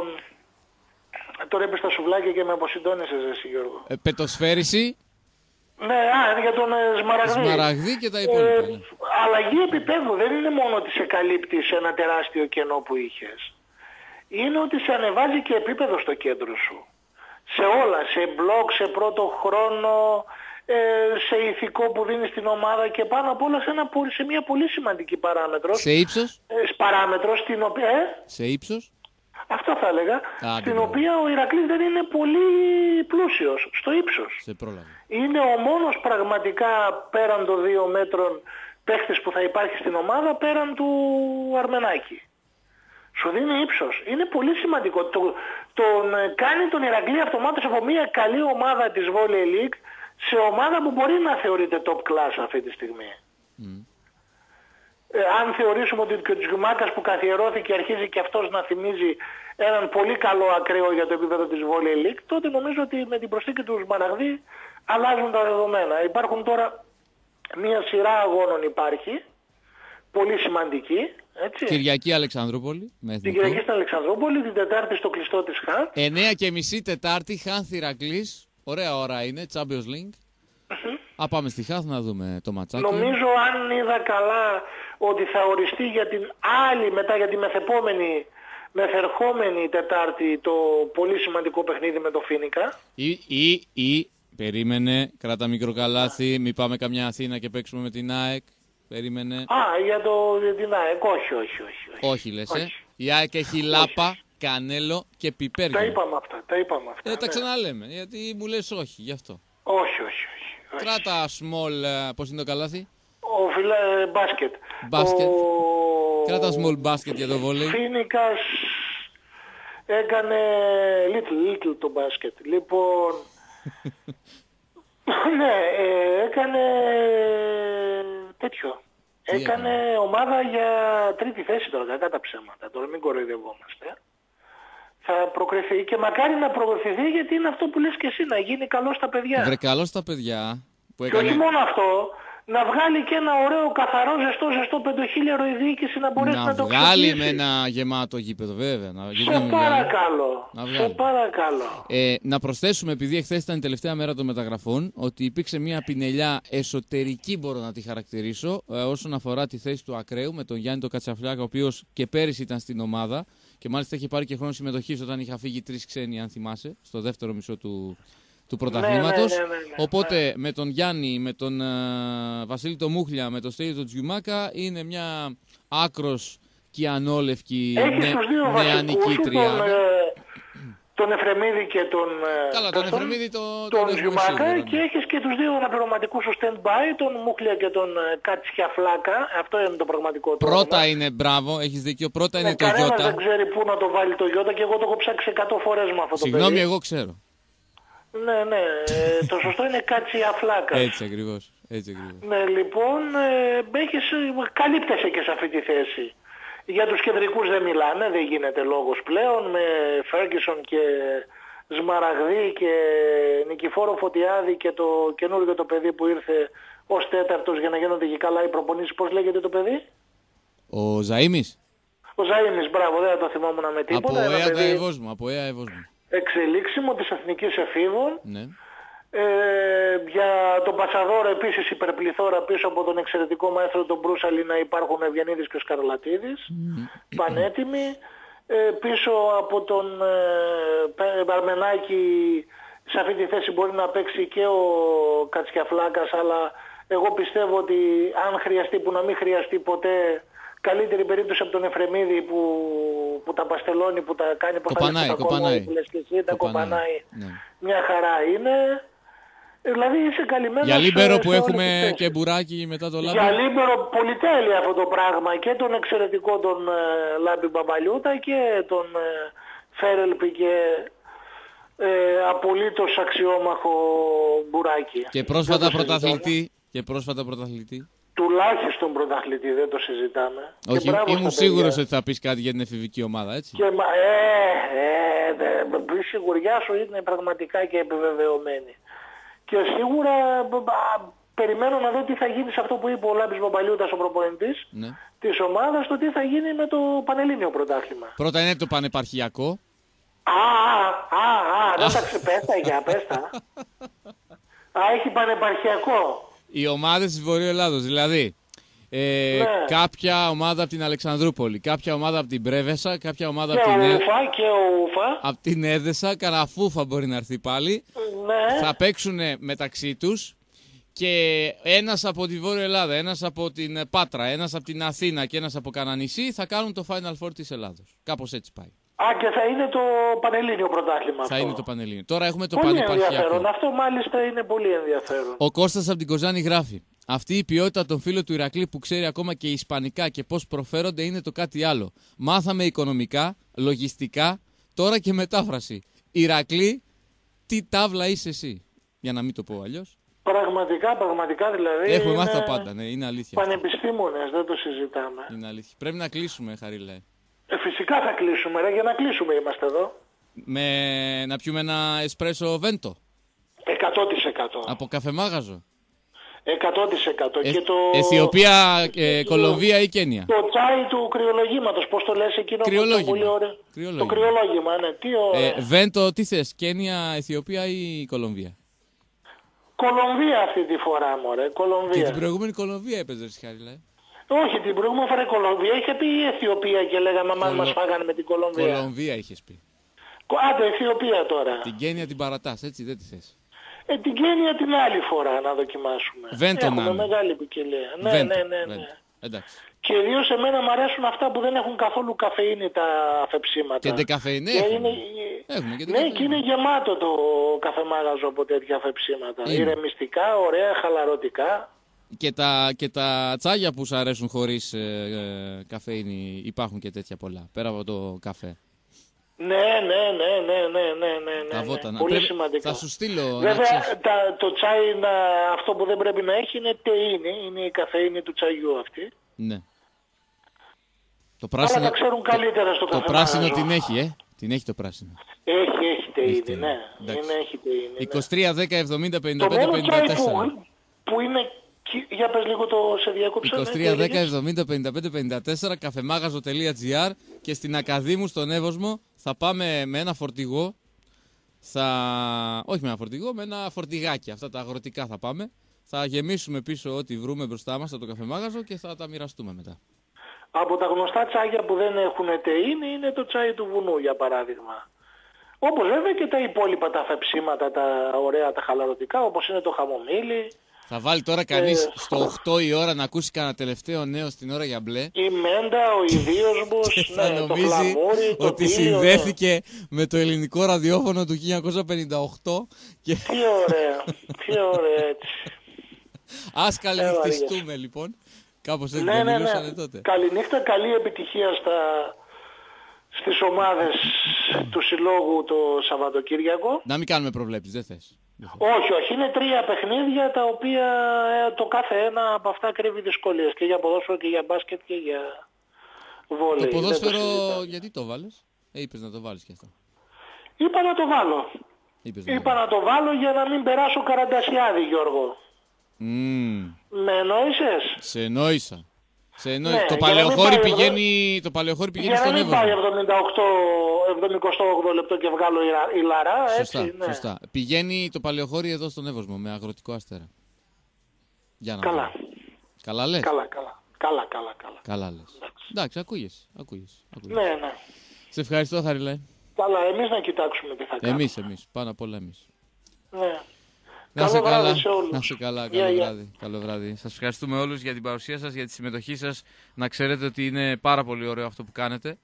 Τώρα είπες τα σουβλάκια και με αποσυντώνησες εσύ, Γιώργο. Ε, πετοσφαίριση, Ναι, α, για τον ε, Σμαραγδί. Σμαραγδί και τα υπόλοιπα. Ε, ναι. αλλαγή επίπεδου δεν είναι μόνο ότι σε καλύπτει σε ένα τεράστιο κενό που είχες. Είναι ότι σε ανεβάζει και επίπεδο στο κέντρο σου. Σε όλα, σε μπλοκ, σε πρώτο χρόνο, ε, σε ηθικό που δίνει στην ομάδα και πάνω απ' όλα σε, ένα, σε μια πολύ σημαντική παράμετρο. Σε ύψος, Ε, παράμετρο στην οποία... Ε, σε ύψος. αυτό θα έλεγα, Άντε, στην ναι. οποία ο Ηρακλής δεν είναι πολύ πλούσιος, στο ύψος. Σε πρόλαβε. Είναι ο μόνος πραγματικά πέραν των δύο μέτρων παίχτης που θα υπάρχει στην ομάδα πέραν του Αρμενάκη. Σου δίνει ύψος. Είναι πολύ σημαντικό. Το, τον κάνει τον Ηρακλή αυτομάτως από μια καλή ομάδα της Volley League σε ομάδα που μπορεί να θεωρείται top class αυτή τη στιγμή. Mm. Ε, αν θεωρήσουμε ότι και ο Τζιουμάκας που καθιερώθηκε αρχίζει και αυτός να θυμίζει έναν πολύ καλό ακραίο για το επίπεδο της Volley League, τότε νομίζω ότι με την προσθήκη του Σμαραγδί αλλάζουν τα δεδομένα. Υπάρχουν τώρα μια σειρά αγώνων υπάρχει, πολύ σημαντική, έτσι. Κυριακή Αλεξανδρούπολη. Με Την εθνικό. Κυριακή στην Αλεξανδρούπολη, την Τετάρτη στο κλειστό της Χαν. εννιά και μισή Τετάρτη, Χάνθ Ηρακλής. Ωραία ώρα είναι, Champions League. Α, πάμε στη Χάνθ να δούμε το ματσάκι. Νομίζω αν είδα καλά ότι θα οριστεί για την άλλη μετά για τη μεθεπόμενη μεθερχόμενη Τετάρτη το πολύ σημαντικό παιχνίδι με το Φίνικα. Ή, ή, ή, περίμενε, κράτα μικρό καλάθι, μην πάμε καμιά Αθήνα και παίξουμε με την ΑΕΚ. Περίμενε. Α, για, το, για την ΑΕΚ. Όχι, όχι, όχι. Όχι, Όχι λες, ε. όχι. Η ΑΕΚ έχει λάπα, κανέλο και πιπέρια. Τα είπαμε αυτά, τα είπαμε αυτά. Ε, τα ναι. ξαναλέμε, γιατί μου λες όχι, γι' αυτό. Όχι, όχι, όχι. όχι. Κράτα small, ε, πώς είναι το καλάθι. Ο φιλα... ε, μπάσκετ. Μπάσκετ. Ο... Κράτα small μπάσκετ για το βόλεϊ. Φίνικας έκανε little, little το μπάσκετ. Λοιπόν, ναι, ε, έκανε τέτοιο. Τι έκανε έκανε? ομάδα για τρίτη θέση τώρα, κακά τα ψέματα. Τώρα μην κοροϊδευόμαστε. Θα προκριθεί και μακάρι να προκριθεί γιατί είναι αυτό που λες και εσύ, να γίνει καλό στα παιδιά. Βρε καλό στα παιδιά που Και όχι έκανε. μόνο αυτό, να βγάλει και ένα ωραίο καθαρό ζεστό ζεστό πεντοχίλιαρο η διοίκηση να μπορέσει να, Να το βγάλει αξιοποιήσει. με ένα γεμάτο γήπεδο, βέβαια. Να, γιατί να Σε μην βγάλει. παρακαλώ. Να Σε βγάλει. παρακαλώ. Ε, να προσθέσουμε, επειδή εχθές ήταν η τελευταία μέρα των μεταγραφών, ότι υπήρξε μια πινελιά εσωτερική, μπορώ να τη χαρακτηρίσω, ε, όσον αφορά τη θέση του ακραίου με τον Γιάννη τον Κατσαφλιάκα, ο οποίος και πέρυσι ήταν στην ομάδα και μάλιστα είχε πάρει και χρόνο συμμετοχής όταν είχα φύγει τρεις ξένοι, αν θυμάσαι, στο δεύτερο μισό του, του πρωταθλήματος. Ναι, ναι, ναι, ναι, ναι. Οπότε με τον Γιάννη, με τον uh, Βασίλη το Μούχλια, με τον Στέλιο τον Τζιουμάκα είναι μια άκρος κιανόλευκη Έχεις νε, τους δύο νεανική βασικούς, τον, τριάδα. ε, τον Εφρεμίδη και τον, ε, Καλά, τον τον, Εφρεμίδη το, τον τον έχουμε Ζιουμάκα σίγουρα, ναι. και έχεις και τους δύο αναπληρωματικούς στο stand-by, τον Μούχλια και τον ε, Κατσιαφλάκα. Αυτό είναι το πραγματικό του Πρώτα όνομα. είναι, μπράβο, έχεις δίκιο, πρώτα Ναι, είναι το κανένας Γιώτα. δεν ξέρει πού να το βάλει το Γιώτα και εγώ το έχω ψάξει εκατό φορές με αυτό το Συγγνώμη, παιδί. εγώ ξέρω. Ναι, ναι, ε, το σωστό είναι Κατσιαφλάκα. Έτσι ακριβώς, έτσι ακριβώς. Ναι, λοιπόν, ε, έχεις, καλύπτεσαι και σε αυτή τη θέση. Για τους κεντρικούς δεν μιλάνε, δεν γίνεται λόγος πλέον, με Φέργκισον και Σμαραγδί και Νικηφόρο Φωτιάδη και το καινούργιο το παιδί που ήρθε ως τέταρτος για να γίνονται και καλά οι προπονήσεις. Πώς λέγεται το παιδί? Ο Ζαΐμις, Ο Ζαΐμις, μπράβο, δεν θα το θυμόμουν με από τίποτα. Ένα ΕΑ παιδί Ευόσμου, από ΕΑ Ευόσμου. εξελίξιμο της Εθνικής Εφήβων. Ναι. Ε, για τον Πατσαδόρο επίσης υπερπληθώρα πίσω από τον εξαιρετικό μαέστρο τον Μπρούσαλη να υπάρχουν ο Ευγενίδης και ο Σκαρλατίδης, Mm. πανέτοιμοι. Ε, πίσω από τον ε, Αρμενάκη σε αυτή τη θέση μπορεί να παίξει και ο Κατσιαφλάκας, αλλά εγώ πιστεύω ότι αν χρειαστεί που να μην χρειαστεί ποτέ, καλύτερη περίπτωση από τον Εφρεμίδη που, που τα παστελώνει, που τα κάνει προς Κοπανάει, τα κοπανάει. που λες και εσύ, τα κοπανάει. Ναι. Μια χαρά είναι. Δηλαδή είσαι καλυμμένος. Για Λίμπερο σε- που σε όλες έχουμε τις θέσεις. και μπουράκι μετά το Για λάμπη. Λίμπερο πολυτέλεια αυτό το πράγμα και τον εξαιρετικό τον ε, Λάμπη Μπαμπαλιούτα και τον ε, Φέρελπι και ε, απολύτως αξιόμαχο Μπουράκη. Και πρόσφατα πρωταθλητή. Και πρόσφατα πρωταθλητή. Τουλάχιστον πρωταθλητή, δεν το συζητάμε. Όχι, ήμουν σίγουρος ότι θα πεις κάτι για την εφηβική ομάδα, έτσι. Και, ε, ε, ε, η σιγουριά σου είναι πραγματικά και επιβεβαιωμένη. Και σίγουρα α, περιμένω να δω τι θα γίνει σε αυτό που είπε ο Λάμπης Μπαμπαλιούτας, ο προπονητής, ναι, της ομάδας, το τι θα γίνει με το Πανελλήνιο πρωτάθλημα. Πρώτα είναι το πανεπαρχιακό. Α, α, α, δεν τα ξεπέστα για πέστα. Α, έχει πανεπαρχιακό. Οι ομάδες της Βορείου Ελλάδος, δηλαδή ε, ναι, κάποια ομάδα από την Αλεξανδρούπολη, κάποια ομάδα από την Πρέβεσα, κάποια ομάδα και από την Ούφα, ε... και ο Ούφα. Από την Έδεσα, καναφούφα μπορεί να έρθει πάλι. Ναι. Θα παίξουν μεταξύ τους και ένας από τη Βόρεια Ελλάδα, ένας από την Πάτρα, ένας από την Αθήνα και ένας από κανένα νησί θα κάνουν το Final Four της Ελλάδος. Κάπως έτσι πάει. Α, και θα είναι το Πανελλήνιο πρωτάθλημα. Θα αυτό. είναι το Πανελλήνιο. Τώρα έχουμε το πολύ πανεπαρχιακό. Ενδιαφέρον. Αυτό μάλιστα είναι πολύ ενδιαφέρον. Ο Κώστας από την Κοζάνη γράφει: αυτή η ποιότητα των φίλων του Ηρακλή που ξέρει ακόμα και ισπανικά και πώς προφέρονται είναι το κάτι άλλο. Μάθαμε οικονομικά, λογιστικά, τώρα και μετάφραση. Ηρακλή, τι τάβλα είσαι εσύ. Για να μην το πω αλλιώς. Πραγματικά, πραγματικά δηλαδή. Έχουμε είναι... μάθει τα πάντα, ναι, είναι αλήθεια. Πανεπιστήμονες, δεν το συζητάμε. Είναι αλήθεια. Πρέπει να κλείσουμε, Χαρίλε. Ε, φυσικά θα κλείσουμε, ρε, για να κλείσουμε είμαστε εδώ. Με να πιούμε ένα εσπρέσο βέντο. εκατό τοις εκατό. Από καφεμάγαζο. εκατό τοις εκατό. Ε, και το... Αιθιοπία, ε, Κολομβία ή Κένια. Το τσάι του κρυολογήματος, πώς το λες εκείνο. Κρυολόγημα. Πολύ ωραίο. Κρυολόγημα. Το κρυολόγημα, ναι. Τι ωραίο. Ε, βέντο, τι θες, Κένια, Αιθιοπία ή Κολομβία. Κολομβία αυτή τη φορά, μωρέ. Κολομβία. Και την προηγούμενη Κολομβία έπαιζε, Χαρίλε. Όχι, την προηγούμενη φορά η Κολομβία είχε πει η Αιθιοπία και λέγαμε Κολο... μας φάγανε με την Κολομβία. Κολομβία είχες πει. Άντε, Αιθιοπία τώρα. Την Κένια την παρατάς, έτσι δεν τη θες. Ε, την Κένια την άλλη φορά να δοκιμάσουμε. Βέντο Έχουμε να μεγάλη ποικιλία. Ναι, Βέντο, ναι, ναι, ναι. Βέντο. Εντάξει. Και ιδίως εμένα μου αρέσουν αυτά που δεν έχουν καθόλου καφεΐνη τα αφεψίματα. Και ντεκαφεϊνέ έχουμε. Έχουμε και ναι, και είναι γεμάτο το καφεμάγαζο από τέτοια αφεψίματα. Είναι. Ηρεμιστικά, ωραία, χαλαρωτικά. Και τα, και τα τσάγια που σου αρέσουν χωρίς ε, ε, καφεΐνη υπάρχουν και τέτοια πολλά, πέρα από το καφέ. Ναι, ναι, ναι, ναι, ναι, ναι, ναι, ναι, ναι. Πολύ πρέπει, σημαντικό. Θα σου στείλω. Βέβαια, τα, το τσάι να, αυτό που δεν πρέπει να έχει είναι τεΐνη, είναι η καφεΐνη του τσαγιού αυτή. Ναι. Το πράσινο, αλλά τα ξέρουν καλύτερα στο το, το πράσινο την έχει, ε. Την έχει το πράσινο. Έχει, έχει τεΐνη, ναι. Είναι, έχει τεΐνη, είκοσι τρία δέκα εβδομήντα πενήντα πέντε πενήντα τέσσερα. Που, που είναι, για πες λίγο το σε διακόψα. είκοσι τρία δέκα εβδομήντα πενήντα πέντε πενήντα τέσσερα καφεμάγαζο τελεία τζι άρ και στην Ακαδήμου στον Εύωσμο θα πάμε με ένα φορτηγό. Θα... Όχι με ένα φορτηγό, με ένα φορτηγάκι. Αυτά τα αγροτικά θα πάμε. Θα γεμίσουμε πίσω ό,τι βρούμε μπροστά μας από το καφεμάγαζο και θα τα μοιραστούμε μετά. Από τα γνωστά τσάγια που δεν έχουν τεΐνη είναι το τσάι του βουνού, για παράδειγμα. Όπως βέβαια και τα υπόλοιπα τα αφεψίματα, τα ωραία, τα χαλαρωτικά, όπως είναι το χαμομήλι. Θα βάλει τώρα κανείς ε, στο οκτώ η ώρα να ακούσει κανένα τελευταίο νέο στην ώρα για μπλε. Η μέντα, ο ιδίωσμος, ναι, το φλαμούρι, το ότι τίλιο, συνδέθηκε ναι. με το ελληνικό ραδιόφωνο του χίλια εννιακόσια πενήντα οκτώ. Και... Τι ωραία, τι ωραία έτσι. Ας καληνυχτιστούμε λοιπόν. Κάπως έτσι ναι, δεν ναι, μιλούσανε ναι. τότε. Καληνύχτα, καλή επιτυχία στα... στις ομάδες του συλλόγου το Σαββατοκύριακο. Να μην κάνουμε προβλέψεις, δεν θες. Όχι, όχι. Είναι τρία παιχνίδια τα οποία ε, το κάθε ένα από αυτά κρύβει δυσκολίες. Και για ποδόσφαιρο και για μπάσκετ και για βόλεϊ. Το ποδόσφαιρο το γιατί το βάλες? Ε, είπες να το βάλεις και αυτό. Είπα να το βάλω. Είπες Είπα να, να το βάλω για να μην περάσω Καραντασιάδη, Γιώργο. Mm. Με εννοείσες? Σε εννοήσα. Σε εννοήσα. Ναι, το παλαιοχώρι πηγαίνει, το παλαιοχώρι πηγαίνει στον Εύωσμο. Για να μην πάει εβδομήντα οκτώ, εβδομήντα οκτώ λεπτό και βγάλω η Λαρά, σωστά, έτσι, ναι. Σωστά. Πηγαίνει το παλαιοχώρι εδώ στον Εύωσμο με αγροτικό αστέρα. Για να καλά. Δω. Καλά λες. Καλά, καλά. Καλά, καλά, καλά. Καλά λες. Εντάξει, Εντάξει ακούγες. ακούγες. ακούγες. Ναι, ναι. Σε ευχαριστώ, Χαριλέ. Καλά, εμείς να κοιτάξουμε τι θα κάνουμε. Εμείς, εμείς. Πάνω απ' όλα εμείς. Ναι. Να σε καλά. Σε όλους. Να σε καλά. Καλό yeah, βράδυ. Yeah. Καλό βράδυ. Σας ευχαριστούμε όλους για την παρουσία σας, για τη συμμετοχή σας. Να ξέρετε ότι είναι πάρα πολύ ωραίο αυτό που κάνετε.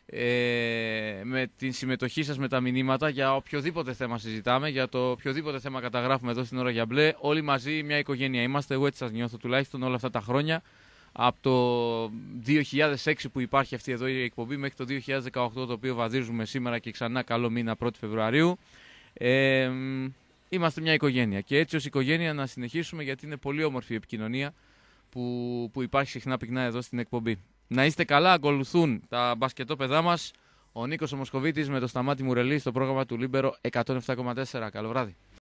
Ε, με τη συμμετοχή σας, με τα μηνύματα για οποιοδήποτε θέμα συζητάμε, για το οποιοδήποτε θέμα καταγράφουμε εδώ στην ώρα για μπλε. Όλοι μαζί μια οικογένεια είμαστε. Εγώ έτσι σας νιώθω τουλάχιστον όλα αυτά τα χρόνια. από το δύο χιλιάδες έξι που υπάρχει αυτή εδώ η εκπομπή μέχρι το δύο χιλιάδες δεκαοκτώ, το οποίο βαδίζουμε σήμερα και ξανά καλό μήνα πρώτη Φεβρουαρίου. Ε, είμαστε μια οικογένεια και έτσι ως οικογένεια να συνεχίσουμε, γιατί είναι πολύ όμορφη η επικοινωνία που, που υπάρχει συχνά πυκνά εδώ στην εκπομπή. Να είστε καλά, ακολουθούν τα μπασκετόπαιδά μας, ο Νίκος ο Μοσκοβίτης με το Σταμάτη Μουρελή στο πρόγραμμα του Λίμπερο εκατόν επτά κόμμα τέσσερα. Καλό βράδυ.